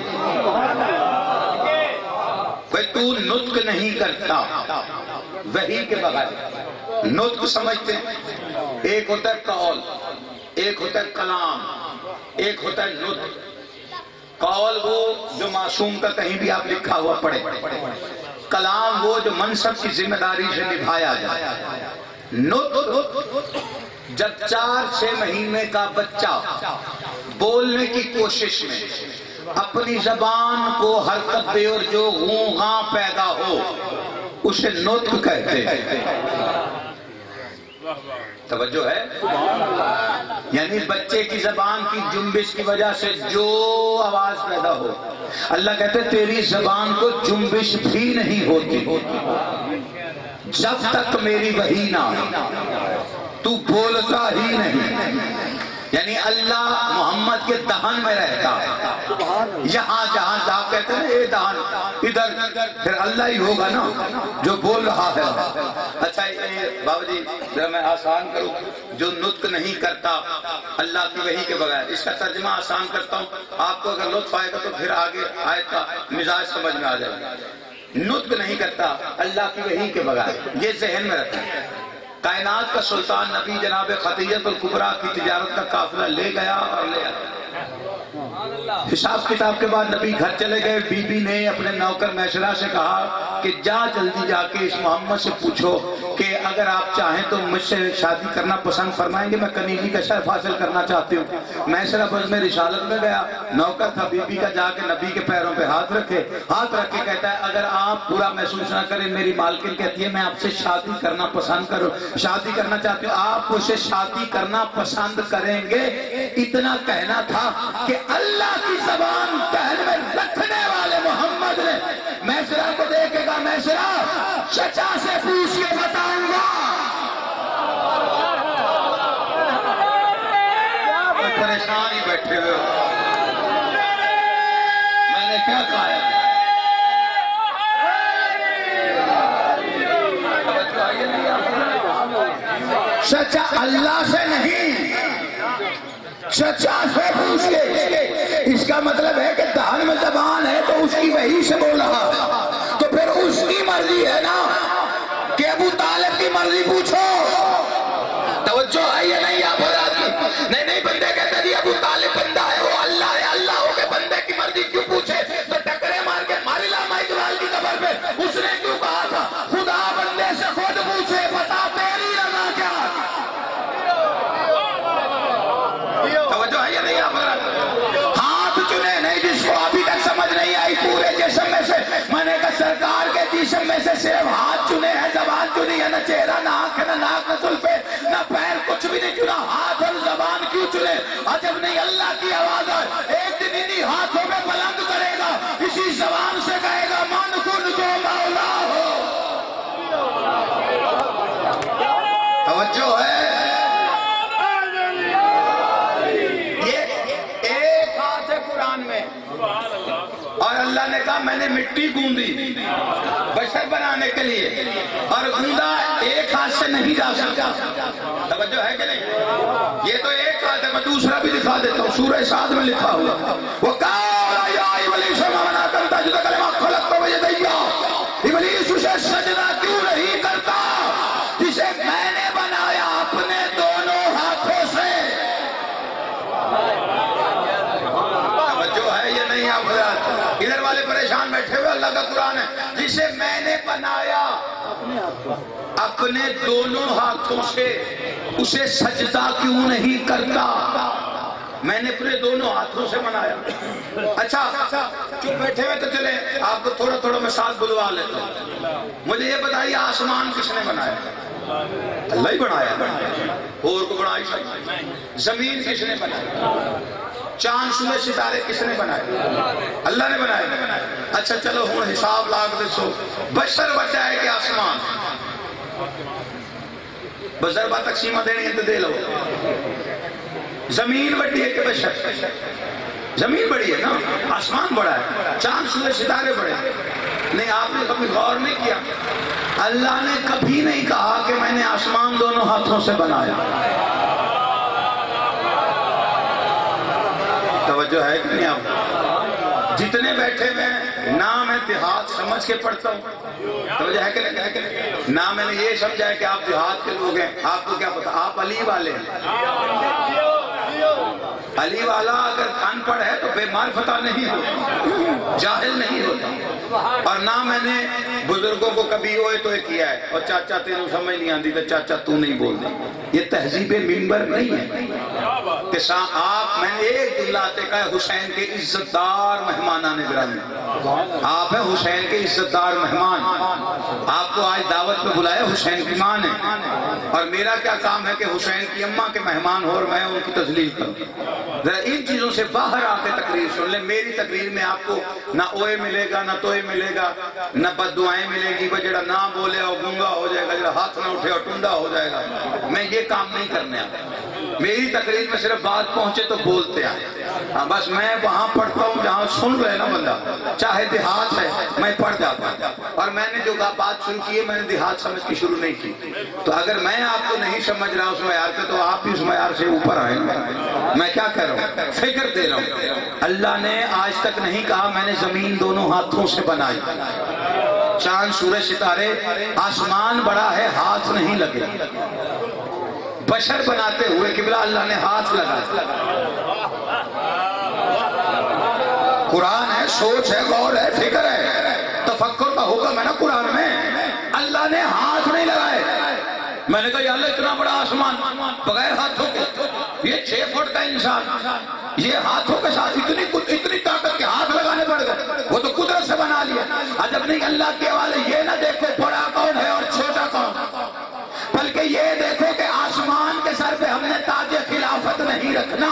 بھئی تو نطق نہیں کرتا وحی کے بغیر. نطق سمجھتے ہیں ایک ہوتا ہے قول، ایک ہوتا ہے کلام، ایک ہوتا ہے نطق. قول وہ جو معصوم کا کہیں بھی آپ لکھا ہوا پڑھے. کلام وہ جو منصب کی ذمہ داری سے نبھایا جائے. نطق جب چار چھ مہینے کا بچہ بولنے کی کوشش میں اپنی زبان کو حرکت دے اور جو غوں غاں پیدا ہو اسے نطق کہتے ہیں. توجہ ہے؟ یعنی بچے کی زبان کی جنبش کی وجہ سے جو آواز پیدا ہو. اللہ کہتے ہیں تیری زبان کو جنبش بھی نہیں ہوتی جب تک میری وحی نہ تو بولتا ہی نہیں. یعنی اللہ محمد کے دہن میں رہتا. یہاں جہاں جا کہتے ہیں اے دہن ادھر پھر اللہ ہی ہوگا نا جو بول رہا ہے. اچھا بابا جی ذرا میں آسان کروں. جو نطق نہیں کرتا اللہ کی وحی کے بغیر، اس کا ترجمہ آسان کرتا ہوں. آپ کو اگر لطف آئے گا تو پھر آگے آیت کا مزاج سمجھ میں آ جائے گا. نطق نہیں کرتا اللہ کی وحی کے بغیر، یہ ذہن میں رکھیں. کائنات کا سلطان نبی جناب خدیجہ الکبریٰ کی تجارت کا قافلہ لے گیا اور لے آیا. حساب کتاب کے بعد نبی گھر چلے گئے. بی بی نے اپنے نوکر میسرہ سے کہا کہ جا جلدی جا کے اس محمد سے پوچھو کہ اگر آپ چاہیں تو مجھ سے شادی کرنا پسند فرمائیں گے, میں کنیزی کا شرف حاصل کرنا چاہتی ہوں. میسرہ بز میں رسالت میں گیا, نوکر تھا بی بی کا, جا کے نبی کے پیروں پہ ہاتھ رکھے, ہاتھ رکھ کے کہتا ہے اگر آپ برا محسوس نہ کریں, میری مالکن کہتی ہے میں آپ سے شادی کرنا پسند کروں, شادی کرنا چاہتی ہوں, آپ اسے شادی کرنا پسند کریں گے. اتنا کہنا تھا کہ اللہ کی زبان کہنے میں رکھنے والے محمد نے میسرہ کو دیکھے گا, میسرہ چچا سے پوچھ کے بتاؤں گا. پریشان ہی بیٹھے ہوئے ہو, میں نے کیا کہا ہے؟ چچا اللہ سے نہیں, چچا سے پوچھ کے. اس کا مطلب ہے کہ دہن میں زبان ہے تو اس کی وحی سے بول رہا, تو پھر اس کی مرضی ہے نا کہ ابو طالب کی مرضی پوچھو. توجہ ہے یا نہیں آپ حضرات کی؟ نہیں نہیں, بندے کہتے ہیں ابو طالب بندہ ہے, وہ اللہ ہے, اللہ ہو کے بندے کی مرضی کیوں پوچھے؟ تو ٹکرے مار کے ماری علامہ اقبال کی قبر پہ اس نے کیوں کہا تھا خدا بندے سے خود پوچھے بتا تیری رضا کیا؟ توجہ ہے یا نہیں آپ حضرات؟ ہاتھ چنے نہیں, جس کو ابھی تک سمجھ نہیں آئی پورے جسم میں سے, میں نے کہا سرکار کے جسم میں سے صرف ہاتھ چنے ہیں, زبان چنی ہے, نہ چہرہ نہ آنکھ نہ ناک نہ زلفے نہ پیر, کچھ بھی نہیں چنا. ہاتھ اور زبان کیوں چنے؟ عجب نہیں, اللہ کی آواز ہے, ایک دن انہی ہاتھوں میں بلند کرے گا, اسی زبان سے کہے گا من کن تو مولا ہو. توجہ ہے, میں اور اللہ نے کہا میں نے مٹی گوندی بشر بنانے کے لیے, اور گوندا ایک ہاتھ سے نہیں جا سکتا. توجہ ہے کہ نہیں؟ یہ تو ایک ہاتھ ہے, میں دوسرا بھی دکھا دیتا ہوں. سورہ صاد میں لکھا ہوا وہ قال یا ابلیس ما منعک ان تسجد لما خلقت بیدی, ابلیس اسے سجدہ کیوں نہیں کرتا جسے میں نے بنایا اپنے دونوں ہاتھوں سے. ادھر والے پریشان بیٹھے ہوئے, اللہ کا قرآن ہے, جسے میں نے بنایا اپنے دونوں ہاتھوں سے اسے سجدہ کیوں نہیں کرتا؟ میں نے اپنے دونوں ہاتھوں سے بنایا. اچھا چپ بیٹھے ہوئے تو چلے آپ کو تھوڑا تھوڑا میں ساتھ بلوا لیتا ہوں. مجھے یہ بتائیے آسمان کس نے بنایا؟ اللہ ہی بنایا. اور کو بنائی؟ زمین کس نے بنایا؟ چاند سورج ستارے کس نے بنائے؟ اللہ نے بنائے. اچھا چلو ہوں حساب لاگ دسو, بشر بچا ہے کہ آسمان؟ بزربہ تقسیمہ دینی ہے تو دے لو. زمین بڑی ہے کہ بشر؟ زمین بڑی ہے نا, آسمان بڑا ہے, چاند سورج ستارے بڑے نہیں. آپ نے کبھی غور نہیں کیا, اللہ نے کبھی نہیں کہا کہ میں نے آسمان دونوں ہاتھوں سے بنایا. توجہ ہے کہ نہیں؟ آپ جتنے بیٹھے ہوئے ہیں نام ہے دیہات سمجھ کے پڑھتا ہوں. توجہ ہے کہ نہیں؟ نہ میں نے یہ سمجھا ہے کہ آپ دیہات کے لوگ ہیں, آپ کو کیا پتا, آپ علی والے ہیں. علی والا اگر ان پڑھ ہے تو بے معرفتہ نہیں ہوتا, جاہل نہیں ہوتا. اور نہ میں نے بزرگوں کو کبھی ہوئے تو کیا ہے, اور چاچا تیرے سمجھ نہیں آتی تو چاچا تو نہیں بول دے. یہ تہذیب منبر نہیں ہے کہ آپ, میں نے ایک دن لاتے کا حسین کے عزت دار مہمانان گرامی, آپ ہیں حسین کے عزت دار مہمان, آپ کو آج دعوت پہ بلایا حسین کی ماں نے, اور میرا کیا کام ہے کہ حسین کی اماں کے مہمان ہو اور میں ان کی تسلیل کروں. ذرا ان چیزوں سے باہر آ کے تقریر سن لیں. میری تقریر میں آپ کو نہ اوے ملے گا, نہ توئے ملے گا, نہ بد دعائیں ملے گی. وہ جڑا نہ بولے اور گونگا ہو جائے گا, جڑا ہاتھ نہ اٹھے اور ٹنڈا ہو جائے گا. میں یہ کام نہیں کرنے آتا. میری تقریر میں صرف بات پہنچے تو بولتے ہیں. ہاں بس میں وہاں پڑھتا ہوں جہاں سن رہے نا بندہ, چاہے دیہات ہے میں پڑھ جاتا ہوں. اور میں نے جو بات شروع کی ہے میں نے دیہات سمجھ کی شروع نہیں کی. تو اگر میں آپ کو نہیں سمجھ رہا اس معیار پہ تو آپ بھی اس معیار سے اوپر آئیں. میں کیا کہہ رہا ہوں, فکر دے رہا ہوں. اللہ نے آج تک نہیں کہا میں نے زمین دونوں ہاتھوں سے بنائی. چاند سورج ستارے, آسمان بڑا ہے, ہاتھ نہیں لگے. بشر بناتے ہوئے قبلہ اللہ نے ہاتھ لگا. قرآن ہے، سوچ ہے، غور ہے، فکر ہے، تفکر کا حکم ہے نا قرآن میں. اللہ نے ہاتھ نہیں لگائے. میں نے کہا یا اللہ اتنا بڑا آسمان بغیر ہاتھوں کے، یہ چھ فٹ کا انسان، یہ ہاتھوں کے ساتھ اتنی اتنی طاقت کے ہاتھ لگانے پڑ گئے. وہ تو قدرت سے بنا لیا. عجب نہیں اللہ کے حوالے یہ نہ دیکھو بڑا کون ہے اور چھوٹا کون، بلکہ یہ دیکھو کہ آسمان کے سر پہ ہم نے تاج خلافت نہیں رکھنا.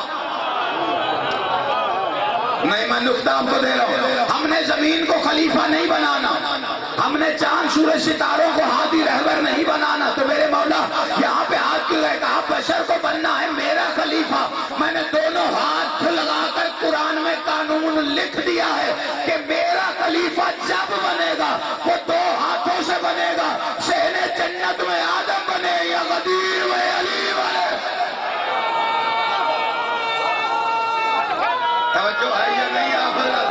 نہیں میں نقطہ آپ کو دے رہا ہوں. ہم نے زمین کو خلیفہ نہیں بنانا، ہم نے چاند سورج ستاروں کو ہادی رہبر نہیں بنانا. تو میرے مولا یہاں پہ ہاتھ کیوں ہے؟ کہا بشر کو بننا ہے میرا خلیفہ. میں نے دونوں ہاتھ لگا کر قرآن میں قانون لکھ دیا ہے کہ میرا خلیفہ جب بنے گا وہ دو ہاتھوں سے بنے گا. شہن جنت میں آدم بنے یا غدیر میں علی بنے. توجہ ہے یا نہیں آپ حضرات؟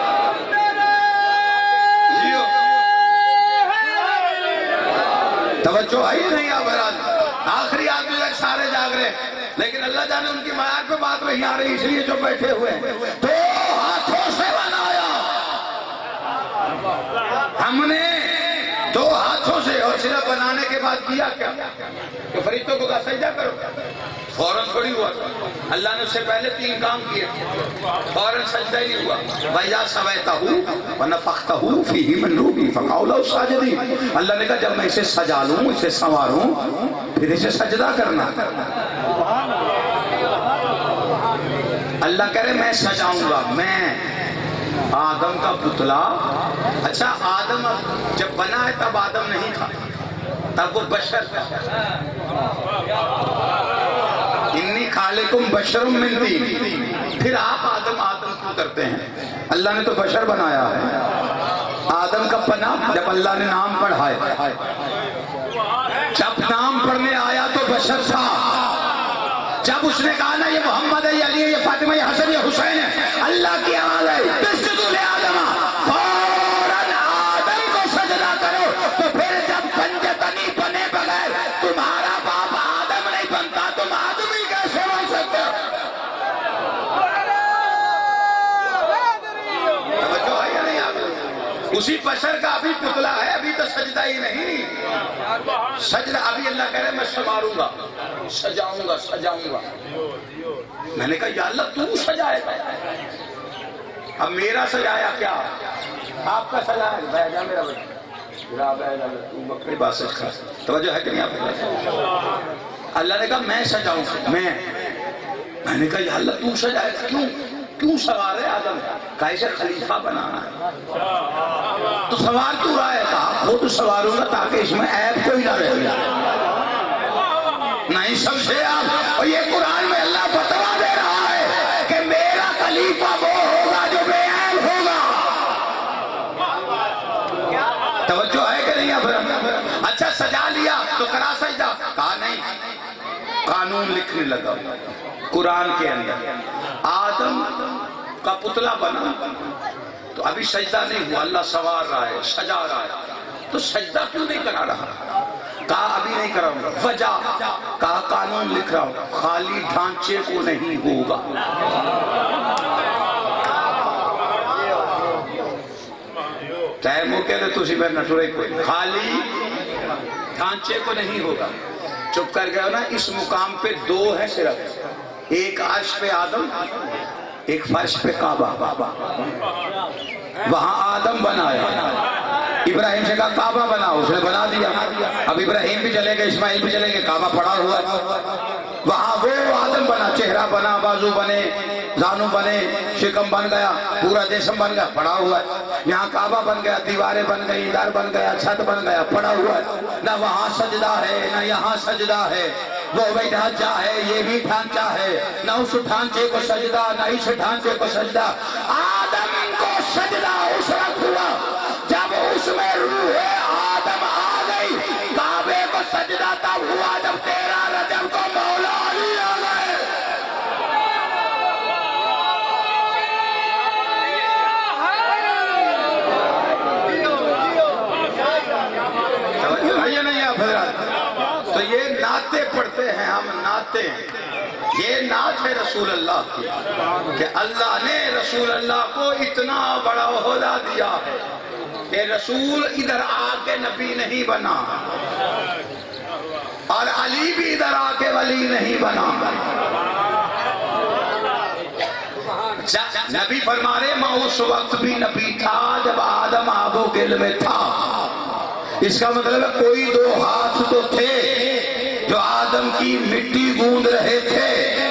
توجہ ہے یا نہیں آپ حضرات؟ آخری آدمی تک سارے جاگ رہے، لیکن اللہ جانے ان کی معیار پہ بات نہیں آ رہی، اس لیے جو بیٹھے ہوئے دو ہاتھوں سے بنایا ہم نے، دو ہاتھوں سے. اور صرف بنانے کے بعد کیا کیا کہ فرشتوں کو کہا سجدہ کرو، فوراً تھوڑی ہوا. اللہ نے اس سے پہلے تین کام کیے، فوراً سجدہ ہی نہیں ہوا. وَإِذَا سَوَيْتَهُ وَنَفَخْتَهُ فِيهِ مِن رُوحِي فَقَعُوا لَهُ سَاجِدِينَ. اللہ نے کہا جب میں اسے سجا لوں، اسے سنواروں، پھر اسے سجدہ کرنا. اللہ کہہ رہے میں سجاؤں گا. میں آدم کا پتلا. اچھا آدم جب بنا ہے تب آدم نہیں تھا، تب وہ بشر تھا. انی خالقکم بشر من طین. پھر آپ آدم آدم کیوں کرتے ہیں؟ اللہ نے تو بشر بنایا ہے. آدم کا پناہ جب اللہ نے نام پڑھا ہے، جب نام پڑھنے آیا تو بشر تھا. جب اس نے کہا نا یہ محمد ہے، یہ علی ہے، یہ فاطمہ، یہ حسن، یہ حسین ہے، اللہ کی آواز ہے تسجدوا لآدم، فوراً آدم کو سجدہ کرو. تو پھر جب پنجتنی بنے بغیر تمہارا باپ آدم نہیں بنتا، تم آدمی کیسے بن سکتے ہو؟ توجہ ہے یا نہیں آپ؟ اسی بشر کا ابھی پتلا ہے، ابھی تو سجدہ ہی نہیں. سجدہ ابھی اللہ کہہ رہے میں سنواروں گا، سجاؤں گا، سجاؤں گا. میں نے کہا یا اللہ تو سجائے گا. اب میرا سجایا کیا؟ آپ کا سجایا بھیجا میرا بچہ بکری باسج کھا. توجہ ہے کہ نہیں آپ؟ اللہ نے کہا میں سجاؤں گا. میں میں نے کہا یا اللہ تو سجائے گا. کیوں کیوں سوار ہے آدم؟ کہا اسے خلیفہ بنانا ہے. تو سوار کیوں رہا ہے؟ کہا خود سواروں گا تاکہ اس میں عیب کوئی نہ رہے. نہیں سمجھے آپ؟ اور یہ قرآن میں اللہ فتوا دے رہا ہے کہ میرا خلیفہ وہ ہوگا جو بے عیب ہوگا. توجہ ہے کہ نہیں آپ؟ اچھا سجا لیا تو کرا سجدہ؟ کہا نہیں. قانون لکھنے لگا قرآن کے اندر. آدم کا پتلا بنا تو ابھی سجدہ نہیں ہوا. اللہ سوار رہا ہے، سجا رہا ہے. تو سجدہ کیوں نہیں کرا رہا؟ کہا ابھی نہیں کراؤں گا. وجہ کہا قانون لکھ رہا ہوں، خالی ڈھانچے کو نہیں ہوگا. چاہے وہ کہہ دے تسی میں نٹورے کوئی، خالی ڈھانچے کو نہیں ہوگا. چپ کر گئے ہو نا. اس مقام پہ دو ہے صرف، ایک عرش پہ آدم، ایک فرش پہ کعبہ. وہاں آدم بنایا، ابراہیم سے کہا کعبہ بناؤ، اس نے بنا دیا. اب ابراہیم بھی چلے گئے، اسماعیل بھی چلے گئے، کعبہ پڑا ہوا ہے. وہاں وہ آدم بنا، چہرہ بنا، بازو بنے، زانو بنے، شکم بن گیا، پورا جسم بن گیا، پڑا ہوا ہے. یہاں کعبہ بن گیا، دیواریں بن گئی، در بن گیا، چھت بن گیا، پڑا ہوا ہے. نہ وہاں سجدہ ہے نہ یہاں سجدہ ہے. وہ بھی ڈھانچہ ہے، یہ بھی ڈھانچہ ہے. نہ اس ڈھانچے کو سجدہ نہ اس ڈھانچے کو سجدہ. آدم کو سجدہ اس وقت ہوا جب اس میں روح آدم آ گئی. کعبے کو سجدہ تب ہوا جب تیرہ رجب کو مولا علی آ گئے. نہیں آپ حضرات تو یہ نعتیں پڑھتے پڑھتے ہیں ہم نعتیں، یہ نعت ہے رسول اللہ کی کہ اللہ نے رسول اللہ کو اتنا بڑا عہدہ دیا ہے کہ رسول ادھر آ کے نبی نہیں بنا اور علی بھی ادھر آ کے ولی نہیں بنا۔ نبی فرما رہے میں اس وقت بھی نبی تھا جب آدم آب و گل میں تھا۔ اس کا مطلب ہے کوئی دو ہاتھ تو تھے جو آدم کی مٹی گوند رہے تھے۔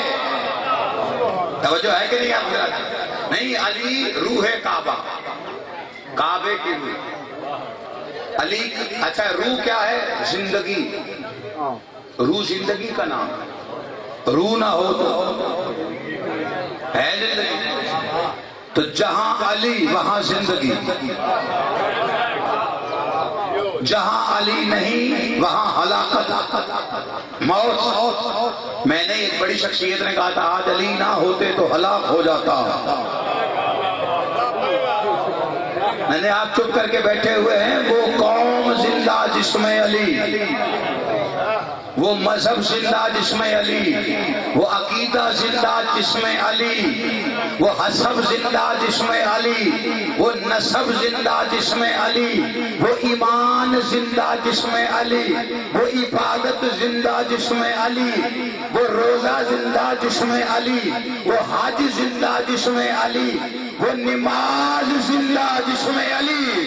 توجہ ہے کہ نہیں آپ کو؟ نہیں، علی روح کعبہ، کعبے کی روح علی۔ اچھا روح کیا ہے؟ زندگی۔ روح زندگی کا نام ہے، روح نہ ہو تو ہے زندگی، تو جہاں علی وہاں زندگی، جہاں علی نہیں وہاں ہلاکت، موت۔ میں نے ایک بڑی شخصیت نے کہا تھا آج علی نہ ہوتے تو ہلاک ہو جاتا۔ میں نے آپ چپ کر کے بیٹھے ہوئے ہیں، وہ قوم زندہ جس میں علی، وہ مذہب زندہ جس میں علی، وہ عقیدہ زندہ جس میں علی، وہ حسب زندہ جس میں علی، وہ نسب زندہ جس میں علی، وہ ایمان زندہ جس میں علی، وہ عبادت زندہ جس میں علی، وہ روزہ زندہ جس میں علی، وہ حج زندہ جس میں علی، وہ نماز زندہ جس میں علی۔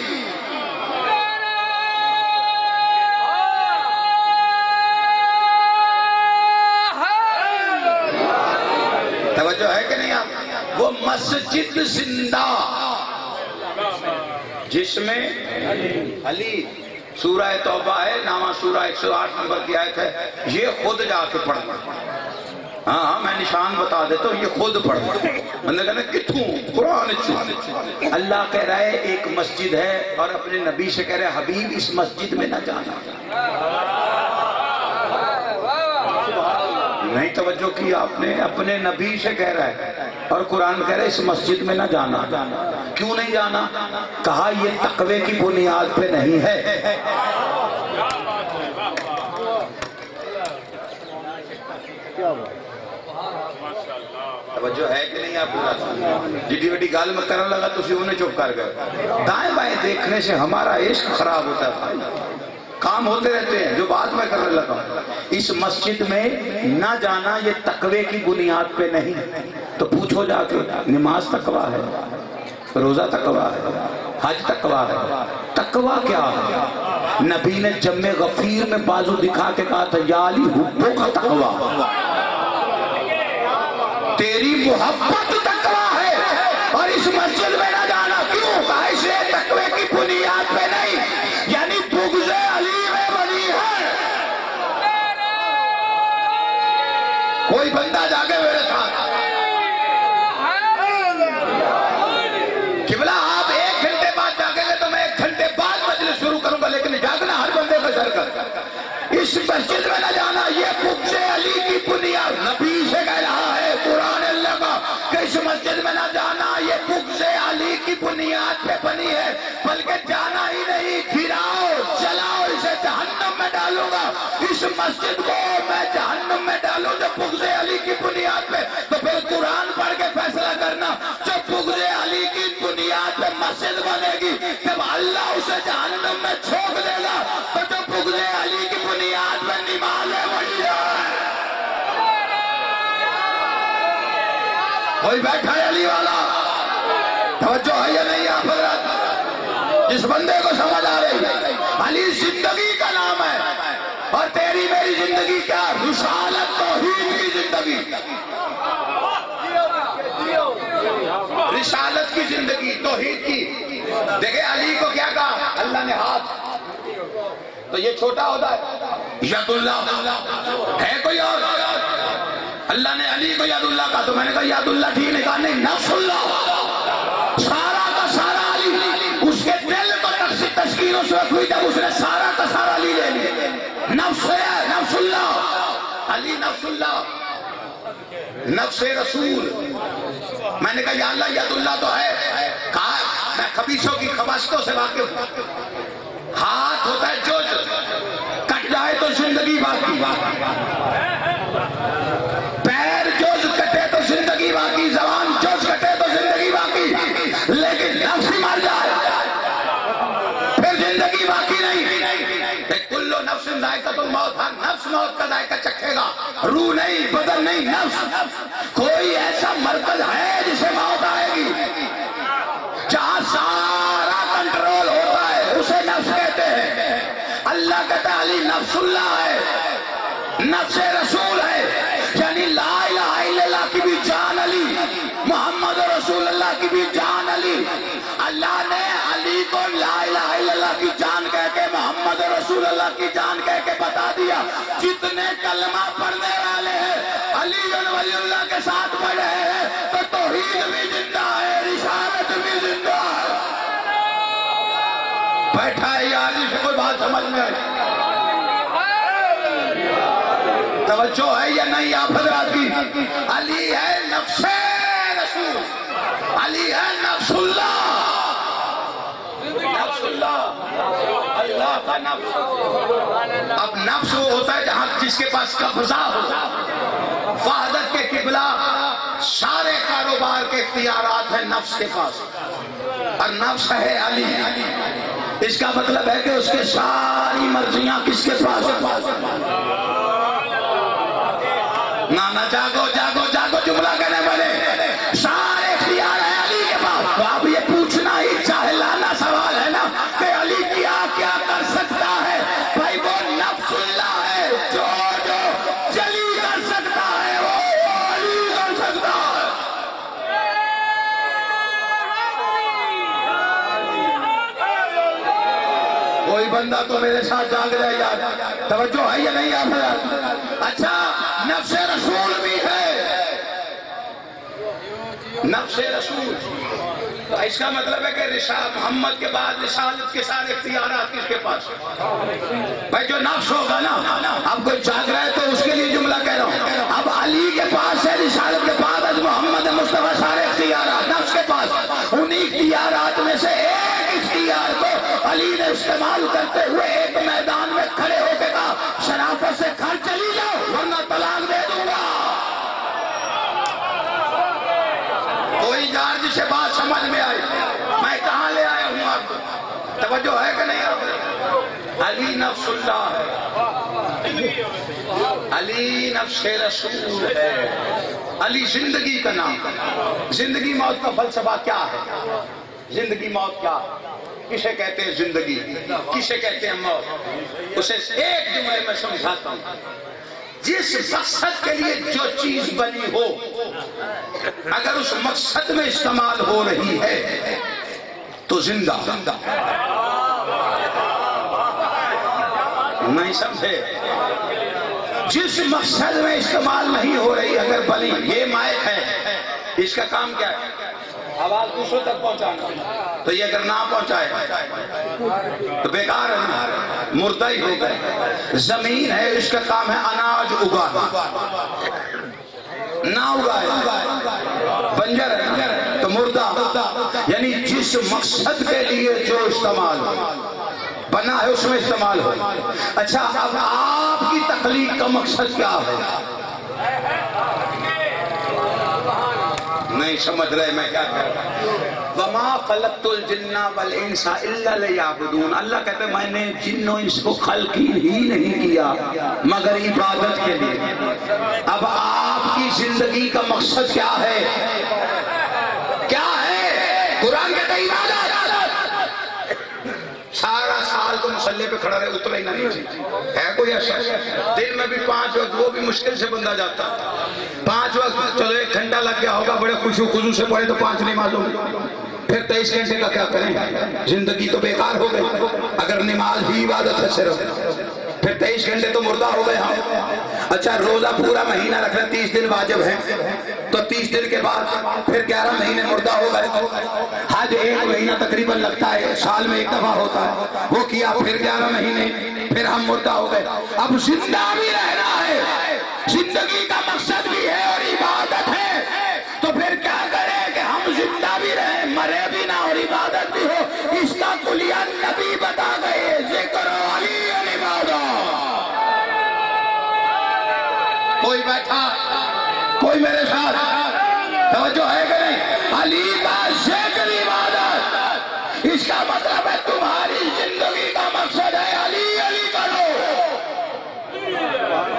توجہ ہے کہ نہیں آپ؟ وہ مسجد زندہ جس میں علی۔ سورہ توبہ ہے، نامہ سورہ ایک سو آٹھ نمبر کی آیت ہے، یہ خود جا کے پڑھنا۔ ہاں ہاں میں نشان بتا دیتا ہوں، یہ خود پڑھنا۔ میں نے کہا کتوں قرآن چون اللہ کہہ رہا ہے ایک مسجد ہے اور اپنے نبی سے کہہ رہے ہیں حبیب اس مسجد میں نہ جانا۔ نہیں توجہ کی آپ نے؟ اپنے نبی سے کہہ رہا ہے اور قرآن میں کہہ رہا ہے اس مسجد میں نہ جانا۔ کیوں نہیں جانا؟ کہا یہ تقوی کی بنیاد پہ نہیں ہے۔ توجہ ہے کہ نہیں آپ؟ جیڈی ویڈی گال میں کرنے لگا تو اسی انہیں چپ کر گئے۔ دائیں بائیں دیکھنے سے ہمارا عشق خراب ہوتا ہے، کام ہوتے رہتے ہیں جو بات میں کرنے لگا۔ اس مسجد میں نہ جانا یہ تقوی کی بنیاد پہ نہیں۔ تو پوچھو جا کے نماز تقوی ہے، روزہ تقوی ہے، حج تقوی ہے، تقوی کیا ہے؟ نبی نے جم غفیر میں بازو دکھا کے کہا تھا یا علی حبوں کا تقوی، تیری محبت تقوی ہے اور اس مسجد میں نہ جانا۔ کیوں؟ کہا اس لیے تقوی کی بنیاد پہ نہیں، یعنی بغض علی میں بنی ہے۔ کوئی بندہ جاگے میرے ساتھ، قبلہ آپ ایک گھنٹے بعد جاگیں گے تو میں ایک گھنٹے بعد مجلس شروع کروں گا، لیکن جاگنا ہر بندے کا شرکت۔ اس مسجد میں نہ جانا یہ بغض علی کی بنیاد، نبی سے کہہ رہا ہے قرآن اللہ کا کہ اس مسجد میں نہ جانا یہ بغض علی کی بنیاد پہ بنی ہے، بلکہ جانا ہی نہیں، گراؤ جلاؤ اسے جہنم میں ڈالوں گا۔ اس مسجد کو میں جہنم میں ڈالوں جو بغض علی کی بنیاد پہ، تو پھر قرآن پڑھ کے فیصلہ کرنا جو بغض علی کی بنیاد پہ مسجد بنے گی جب اللہ اسے جہنم میں چھوڑ دے گا، تو جو بغض علی کی بنیاد پہ نمازیں بن جائے۔ کوئی بیٹھا ہے علی والا؟ توجہ ہے یا نہیں آپ حضرات؟ جس بندے کو سمجھ آ رہی ہے علی زندگی کا نام ہے، اور تیری میری زندگی کیا؟ رسالت توحید کی زندگی، رسالت کی زندگی، توحید کی۔ دیکھیں علی کو کیا کہا اللہ نے؟ ہاتھ، تو یہ چھوٹا ہوتا ہے ید اللہ ہے کوئی اور؟ اللہ نے علی کو ید اللہ کہا تو میں نے کہا ید اللہ ٹھیک نہیں کہا، نہیں نفس اللہ، سارا کا سارا علی۔ اس کے دل کو تشکیل اس وقت ہوئی جب اس نے سارا کا سارا علی لے لیا۔ نفس ہے، نفس اللہ، علی نفس اللہ، نفس رسول۔ میں نے کہا یا اللہ ید اللہ تو ہے، کہا میں خبیثوں کی خباثتوں سے واقف ہوں۔ ہاتھ ہوتا ہے جو کٹ جائے تو زندگی باقی، موت کا ذائقہ چکھے گا. روح نہیں، بدن نہیں، نفس. کوئی ایسا مرکز ہے جسے موت آئے گی؟ جہاں سارا کنٹرول ہوتا ہے اسے نفس کہتے ہیں. اللہ کہتا ہے علی نفس اللہ ہے، نفس رسول ہے. یعنی لا الہ الا اللہ کی بھی جان علی، محمد رسول اللہ کی بھی جان علی. اللہ نے علی کو لا الہ الا اللہ کی جان کہہ کے، محمد رسول اللہ کی جان کہہ کے بتا دیا. جتنے کلمہ پڑھنے والے ہیں علی ولی اللہ کے ساتھ پڑھ رہے ہیں تو توحید بھی زندہ ہے، رسالت بھی زندہ ہے. بیٹھا ہے یار، اس کوئی بات سمجھ میں آئی؟ توجہ ہے یا نہیں آپ حضرات کی؟ علی ہے نفس رسول، علی ہے نفس اللہ. نفس اللہ، اللہ کا نفس. اب نفس وہ ہوتا ہے جہاں جس کے پاس قبضہ ہو. وحدت کے قبلہ سارے کاروبار کے اختیارات ہیں نفس کے پاس، اور نفس ہے علی. اس کا مطلب ہے کہ اس کے ساری مرضیاں کس کے پاس ہیں؟ نانا جاگو جاگو جاگو جملہ کہنے والے، سارے اختیار ہیں علی کے پاس. تو اب یہ پوچھنا ہی جاہلانہ سوال ہے نا کہ علی کیا کیا کر سکتا ہے؟ بھائی وہ نفس اللہ ہے، جو جو جلی کر سکتا ہے وہ علی کر سکتا ہے. کوئی بندہ تو میرے ساتھ جاگ رہے یار، توجہ ہے یا نہیں آپ حضرات؟ اچھا نفس رسول بھی ہے، نفس رسول. اس کا مطلب ہے کہ رسالت محمد کے بعد رسالت کے سارے اختیارات کس کے پاس؟ بھائی جو نفس ہوگا نا، اب کوئی جاگ رہا ہے تو اس کے لیے جملہ کہہ رہا ہوں. اب علی کے پاس ہے رسالت کے بعد از محمد مصطفیٰ سارے اختیارات نفس کے پاس. انہی اختیارات میں سے ایک اختیار کو علی نے استعمال کرتے ہوئے ایک میدان میں کھڑے ہو کے کہا شرافت سے گھر چلی جاؤ ورنہ طلاق دے دوں گا. کوئی جار جسے بات سمجھ میں آئی؟ میں کہاں لے آیا ہوں آپ کو؟ توجہ ہے کہ نہیں آپ؟ علی نفس اللہ ہے، علی نفس رسول ہے. علی زندگی کا نام. زندگی موت کا فلسفہ کیا ہے؟ زندگی موت کیا ہے؟ کسے کہتے ہیں زندگی، کسے کہتے ہیں موت؟ اسے ایک جملے میں سمجھاتا ہوں. جس مقصد کے لیے جو چیز بنی ہو، اگر اس مقصد میں استعمال ہو رہی ہے تو زندہ. نہیں سمجھے؟ جس مقصد میں استعمال نہیں ہو رہی اگر بنی، یہ مائک ہے، اس کا کام کیا ہے؟ آواز دوسروں تک پہنچانا. تو یہ اگر نہ پہنچائے تو بیکار ہے، مردہ ہی ہو گئے. زمین ہے، اس کا کام ہے اناج اگانا، نہ اگائے بنجر ہے تو مردہ. یعنی جس مقصد کے لیے جو استعمال بنا ہے اس میں استعمال ہو. اچھا اب آپ کی تخلیق کا مقصد کیا ہے؟ نہیں سمجھ رہے میں کیا کہہ رہا ہوں؟ وَمَا خَلَقْتُ الْجِنَّ وَالْإِنسَ إِلَّا لِيَعْبُدُونَ. اللہ کہتے ہیں میں نے جن و انس کو خلق ہی نہیں کیا مگر عبادت کے لیے. اب آپ کی زندگی کا مقصد کیا ہے؟ کیا ہے؟ قرآن کہتا ہے عبادت. سارا سال تو مسلح پہ کھڑا رہے اترا ہی نہ نیچے. ہے کوئی ایسا؟ دن میں بھی پانچ وقت وہ بھی مشکل سے بندہ جاتا. پانچ وقت چلو ایک گھنٹہ لگ گیا ہوگا، بڑے خوشو خضو سے پڑھے تو پانچ نہیں معلوم. پھر تیئیس گھنٹے کا کیا کریں؟ زندگی تو بیکار ہو گئی. اگر نماز ہی عبادت ہے صرف، پھر تیئیس گھنٹے تو مردہ ہو گئے ہم. اچھا روزہ پورا مہینہ رکھنا، تیس دن واجب ہے تو تیس دن کے بعد پھر گیارہ مہینے مردہ ہو گئے. حج ایک مہینہ تقریباً لگتا ہے، سال میں ایک دفعہ ہوتا ہے، وہ کیا پھر گیارہ مہینے، پھر ہم مردہ ہو گئے. اب زندہ بھی رہنا ہے، زندگی کا مقصد بھی ہے اور عبادت ہے، تو پھر کیا کریں کہ ہم زندہ بھی رہیں، مرے بھی نہ اور عبادت بھی ہو. اس کا کلیہ نبی بتا گئے، ذکر علی العبادت. کوئی بیٹھا، کوئی میرے ساتھ توجہ ہے کہ نہیں؟ علی کا ذکر عبادت. اس کا مطلب ہے تمہاری زندگی کا مقصد ہے علی علی کرو.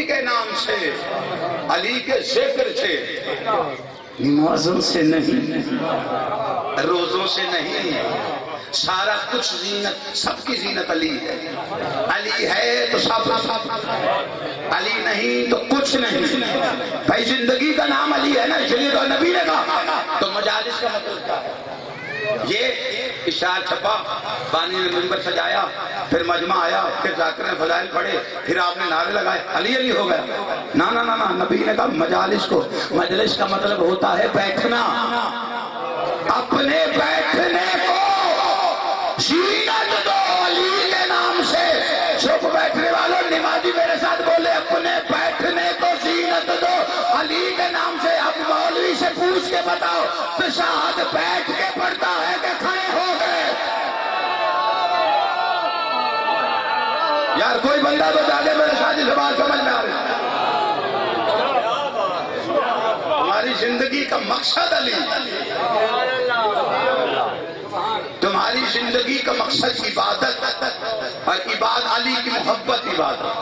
کے نام سے، علی کے ذکر سے، نمازوں سے نہیں، روزوں سے نہیں، سارا کچھ زینت، سب کی زینت علی ہے۔ علی ہے تو سب، علی نہیں تو کچھ نہیں۔ بھائی زندگی کا نام علی ہے نا، اس لیے تو نبی نے کہا۔ تو مجالس کا مطلب کیا ہے؟ یہ اشعار چھپا، بانی نے منبر سجایا، پھر مجمع آیا، پھر ذاکرین فضائل پڑھے، پھر آپ نے نعرے لگائے، علی علی ہو گیا۔ نا نا نا نا، نبی نے کہا مجالس کو، مجلس کا مطلب ہوتا ہے بیٹھنا، اپنے بیٹھنے کو زینت دو علی کے نام سے۔ چپ بیٹھنے والوں، نمازی میرے ساتھ بولے، اپنے بیٹھنے کو زینت دو علی کے نام سے۔ اب مولوی سے پوچھ کے بتاؤ، تشہد بیٹھ کے پڑھتا ہے کہ کھڑے ہو گئے؟ یار کوئی بندہ بتا دے میرے ساتھ، اس بات سمجھ میں آ رہی ہے؟ ہماری زندگی کا مقصد علی، تمہاری زندگی کا مقصد عبادت، اور عبادت علی کی محبت عبادت،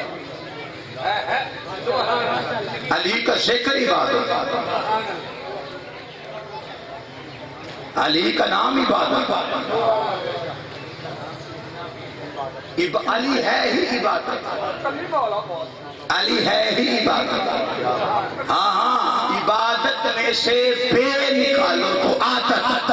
علی کا ذکر عبادت، علی کا نام عبادت، علی ہے ہی عبادت، علی ہے ہی عبادت۔ ہاں ہاں، عبادت میں سے بے نکالو تو عادت۔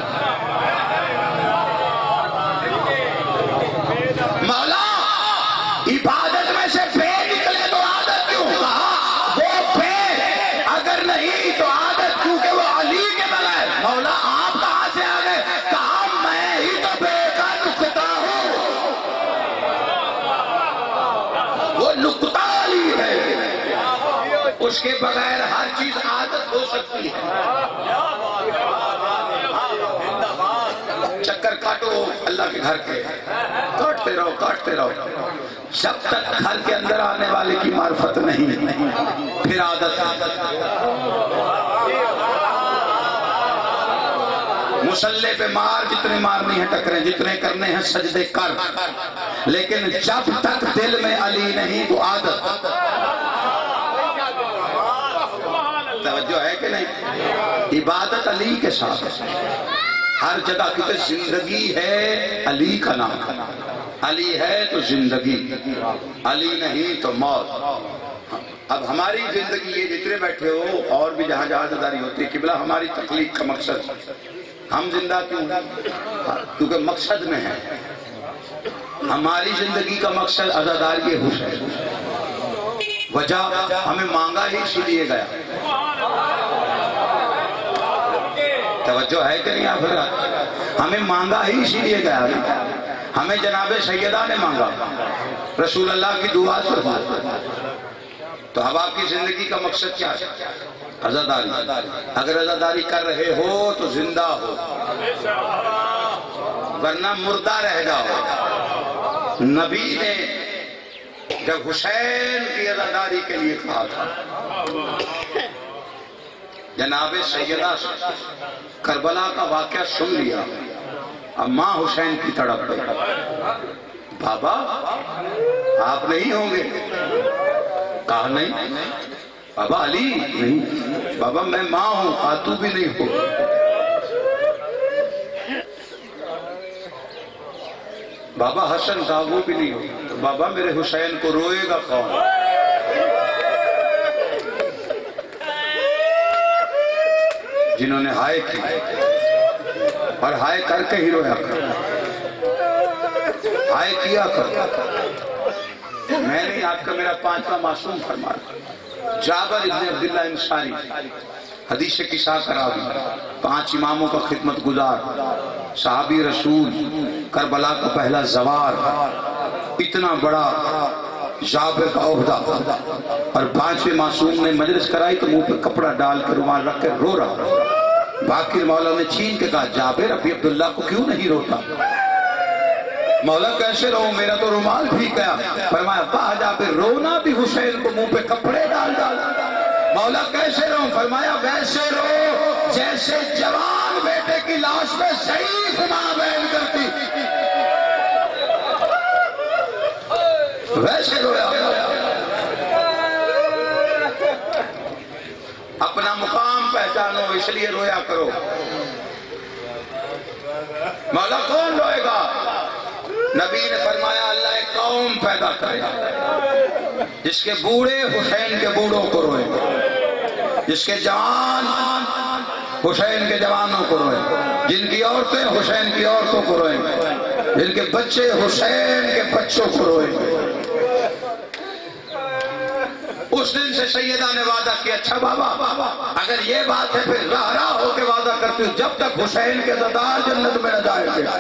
مولا عبادت میں سے بے نکلے تو عادت کیوں؟ کہا وہ بے اگر نہیں تو عادت، کیونکہ وہ علی کے بغیر۔ مولا آپ کہاں سے آ گئے؟ کہا میں ہی تو بے کا نکتہ ہوں، وہ نکتہ علی ہے، اس کے بغیر ہر چیز عادت ہو سکتی ہے۔ چکر کاٹو اللہ کے گھر کے، کاٹتے رہو کاٹتے رہو، جب تک گھر کے اندر آنے والے کی معرفت نہیں، پھر عادت۔ مسلح پہ مار، جتنے مارنی ہے ٹکریں، جتنے کرنے ہیں سجدے کر، لیکن جب تک دل میں علی نہیں تو عادت۔ توجہ ہے کہ نہیں؟ عبادت علی کے ساتھ ہر جگہ، کیونکہ زندگی ہے علی کا نام، علی ہے تو زندگی، علی نہیں تو موت۔ اب ہماری زندگی یہ جتنے بیٹھے ہو اور بھی جہاں جہاں عزاداری ہوتی ہے، قبلہ ہماری تخلیق کا مقصد، ہم زندہ کیوں؟ کیونکہ مقصد میں ہے۔ ہماری زندگی کا مقصد عزاداری حسین، وجہ ہمیں مانگا ہی اسی لیے گیا۔ توجہ ہے کہ نہیں آپ؟ ہمیں مانگا ہی اسی لیے گیا، ہمیں جناب سیدہ نے مانگا، رسول اللہ کی دعا سے۔ تو اب آپ کی زندگی کا مقصد کیا ہے؟ عزاداری۔ اگر عزاداری کر رہے ہو تو زندہ ہو، ورنہ مردہ رہ جاؤ۔ نبی نے جب حسین کی عزاداری کے لیے کہا تھا، جناب سیدہ سے کربلا کا واقعہ سن لیا، اب ماں حسین کی تڑپ گئی، بابا آپ نہیں ہوں گے؟ کہا نہیں۔ بابا علی نہیں، بابا میں ماں ہوں، کہا تو بھی نہیں ہو۔ بابا حسن تھا، وہ بھی نہیں ہو، تو بابا میرے حسین کو روئے گا کون؟ جنہوں نے ہائے کی اور ہائے کر کے ہی رویا کر، ہائے کیا کر۔ میں نہیں، آپ کا میرا پانچواں معصوم فرما رہا، جابر ابن عبداللہ انصاری، حدیث قصہ کا راوی، پانچ اماموں کا خدمت گزار، صحابی رسول، کربلا کا پہلا زوار، اتنا بڑا جابر کا عہدہ، اور پانچویں معصوم نے مجلس کرائی تو منہ پہ کپڑا ڈال کے رومال رکھ کے رو رہا۔ باقر مولا نے چھین کے کہا، جابر ابھی عبداللہ کو کیوں نہیں روتا؟ مولا کیسے رہوں، میرا تو رومال بھیگ گیا۔ فرمایا واہ جابر، رونا بھی حسین کو منہ پہ کپڑے ڈال ڈال۔ مولا کیسے رہوں؟ فرمایا ویسے رو جیسے جوان بیٹے کی لاش میں ضعیف ماں بہن کرتی، ویسے رویا۔ اپنا مقام پہچانو، اس لیے رویا کرو۔ مولا کون روئے گا؟ نبی نے فرمایا اللہ ایک قوم پیدا کرے جس کے بوڑھے حسین کے بوڑھوں کو روئے، جس کے جوان حسین کے جوانوں کو روئیں، جن کی عورتیں حسین کی عورتوں کو روئیں، جن کے بچے حسین کے بچوں کو روئیں۔ اس دن سے سیدہ نے وعدہ کیا، اچھا بابا اگر یہ بات ہے پھر راہ راہ ہو کے وعدہ کرتی ہوں جب تک حسین کے زدار جنت میں نہ جائے گے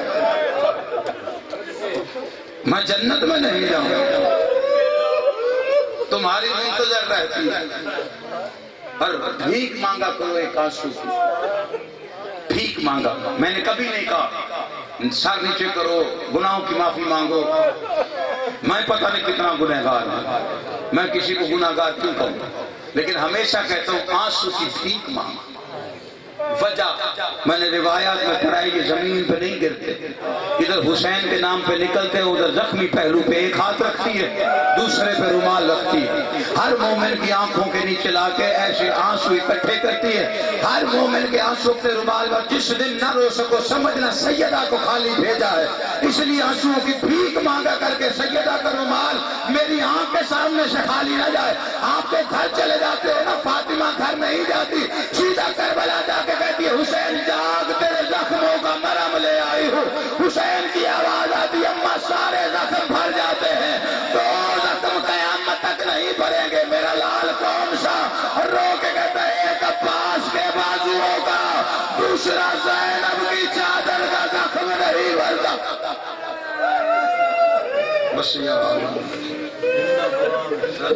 میں جنت میں نہیں جاؤں گا، تمہاری منتظر رہتی ہے۔ اور بھیک مانگا کرو ایک آنسو کی، بھیک مانگا، میں نے کبھی نہیں کہا سر نیچے کرو گناہوں کی معافی مانگو، میں پتہ نہیں کتنا گنہگار ہوں، میں کسی کو گناہگار کیوں کہوں، لیکن ہمیشہ کہتا ہوں آنسو کی بھیک مانگو۔ وجہ میں نے روایات میں پڑھائی یہ زمین پہ نہیں گرتے، ادھر حسین کے نام پہ نکلتے ہیں، ادھر زخمی پہلو پہ ایک ہاتھ رکھتی ہے دوسرے پہ رومال رکھتی ہے، ہر مومن کی آنکھوں کے نیچے لا کے ایسے آنسو اکٹھے کرتی ہے، ہر مومن کے آنسو پہ رومال پر جس دن نہ رو سکو سمجھنا سیدہ کو خالی بھیجا ہے، اس لیے آنسوؤں کی بھیک مانگا کر کے سیدہ کا رومال میری آنکھ کے سامنے سے خالی نہ جائے۔ آپ کے گھر چلے جاتے ہو نا، فاطمہ گھر نہیں جاتی، سیدھا کربلا جا کے کہتی ہے حسین جاگ تیرے زخموں کا مرہم لے آئی ہوں، حسین کی آواز آتی اماں سارے زخم بھر جاتے ہیں، دو زخم قیامت تک نہیں بھریں گے، میرا لال کون سا؟ رو کے کہتا ہے ایک عباس کے بازوؤں کا، دوسرا زینب کی چادر کا زخم نہیں بھرتا۔ بس یا اللہ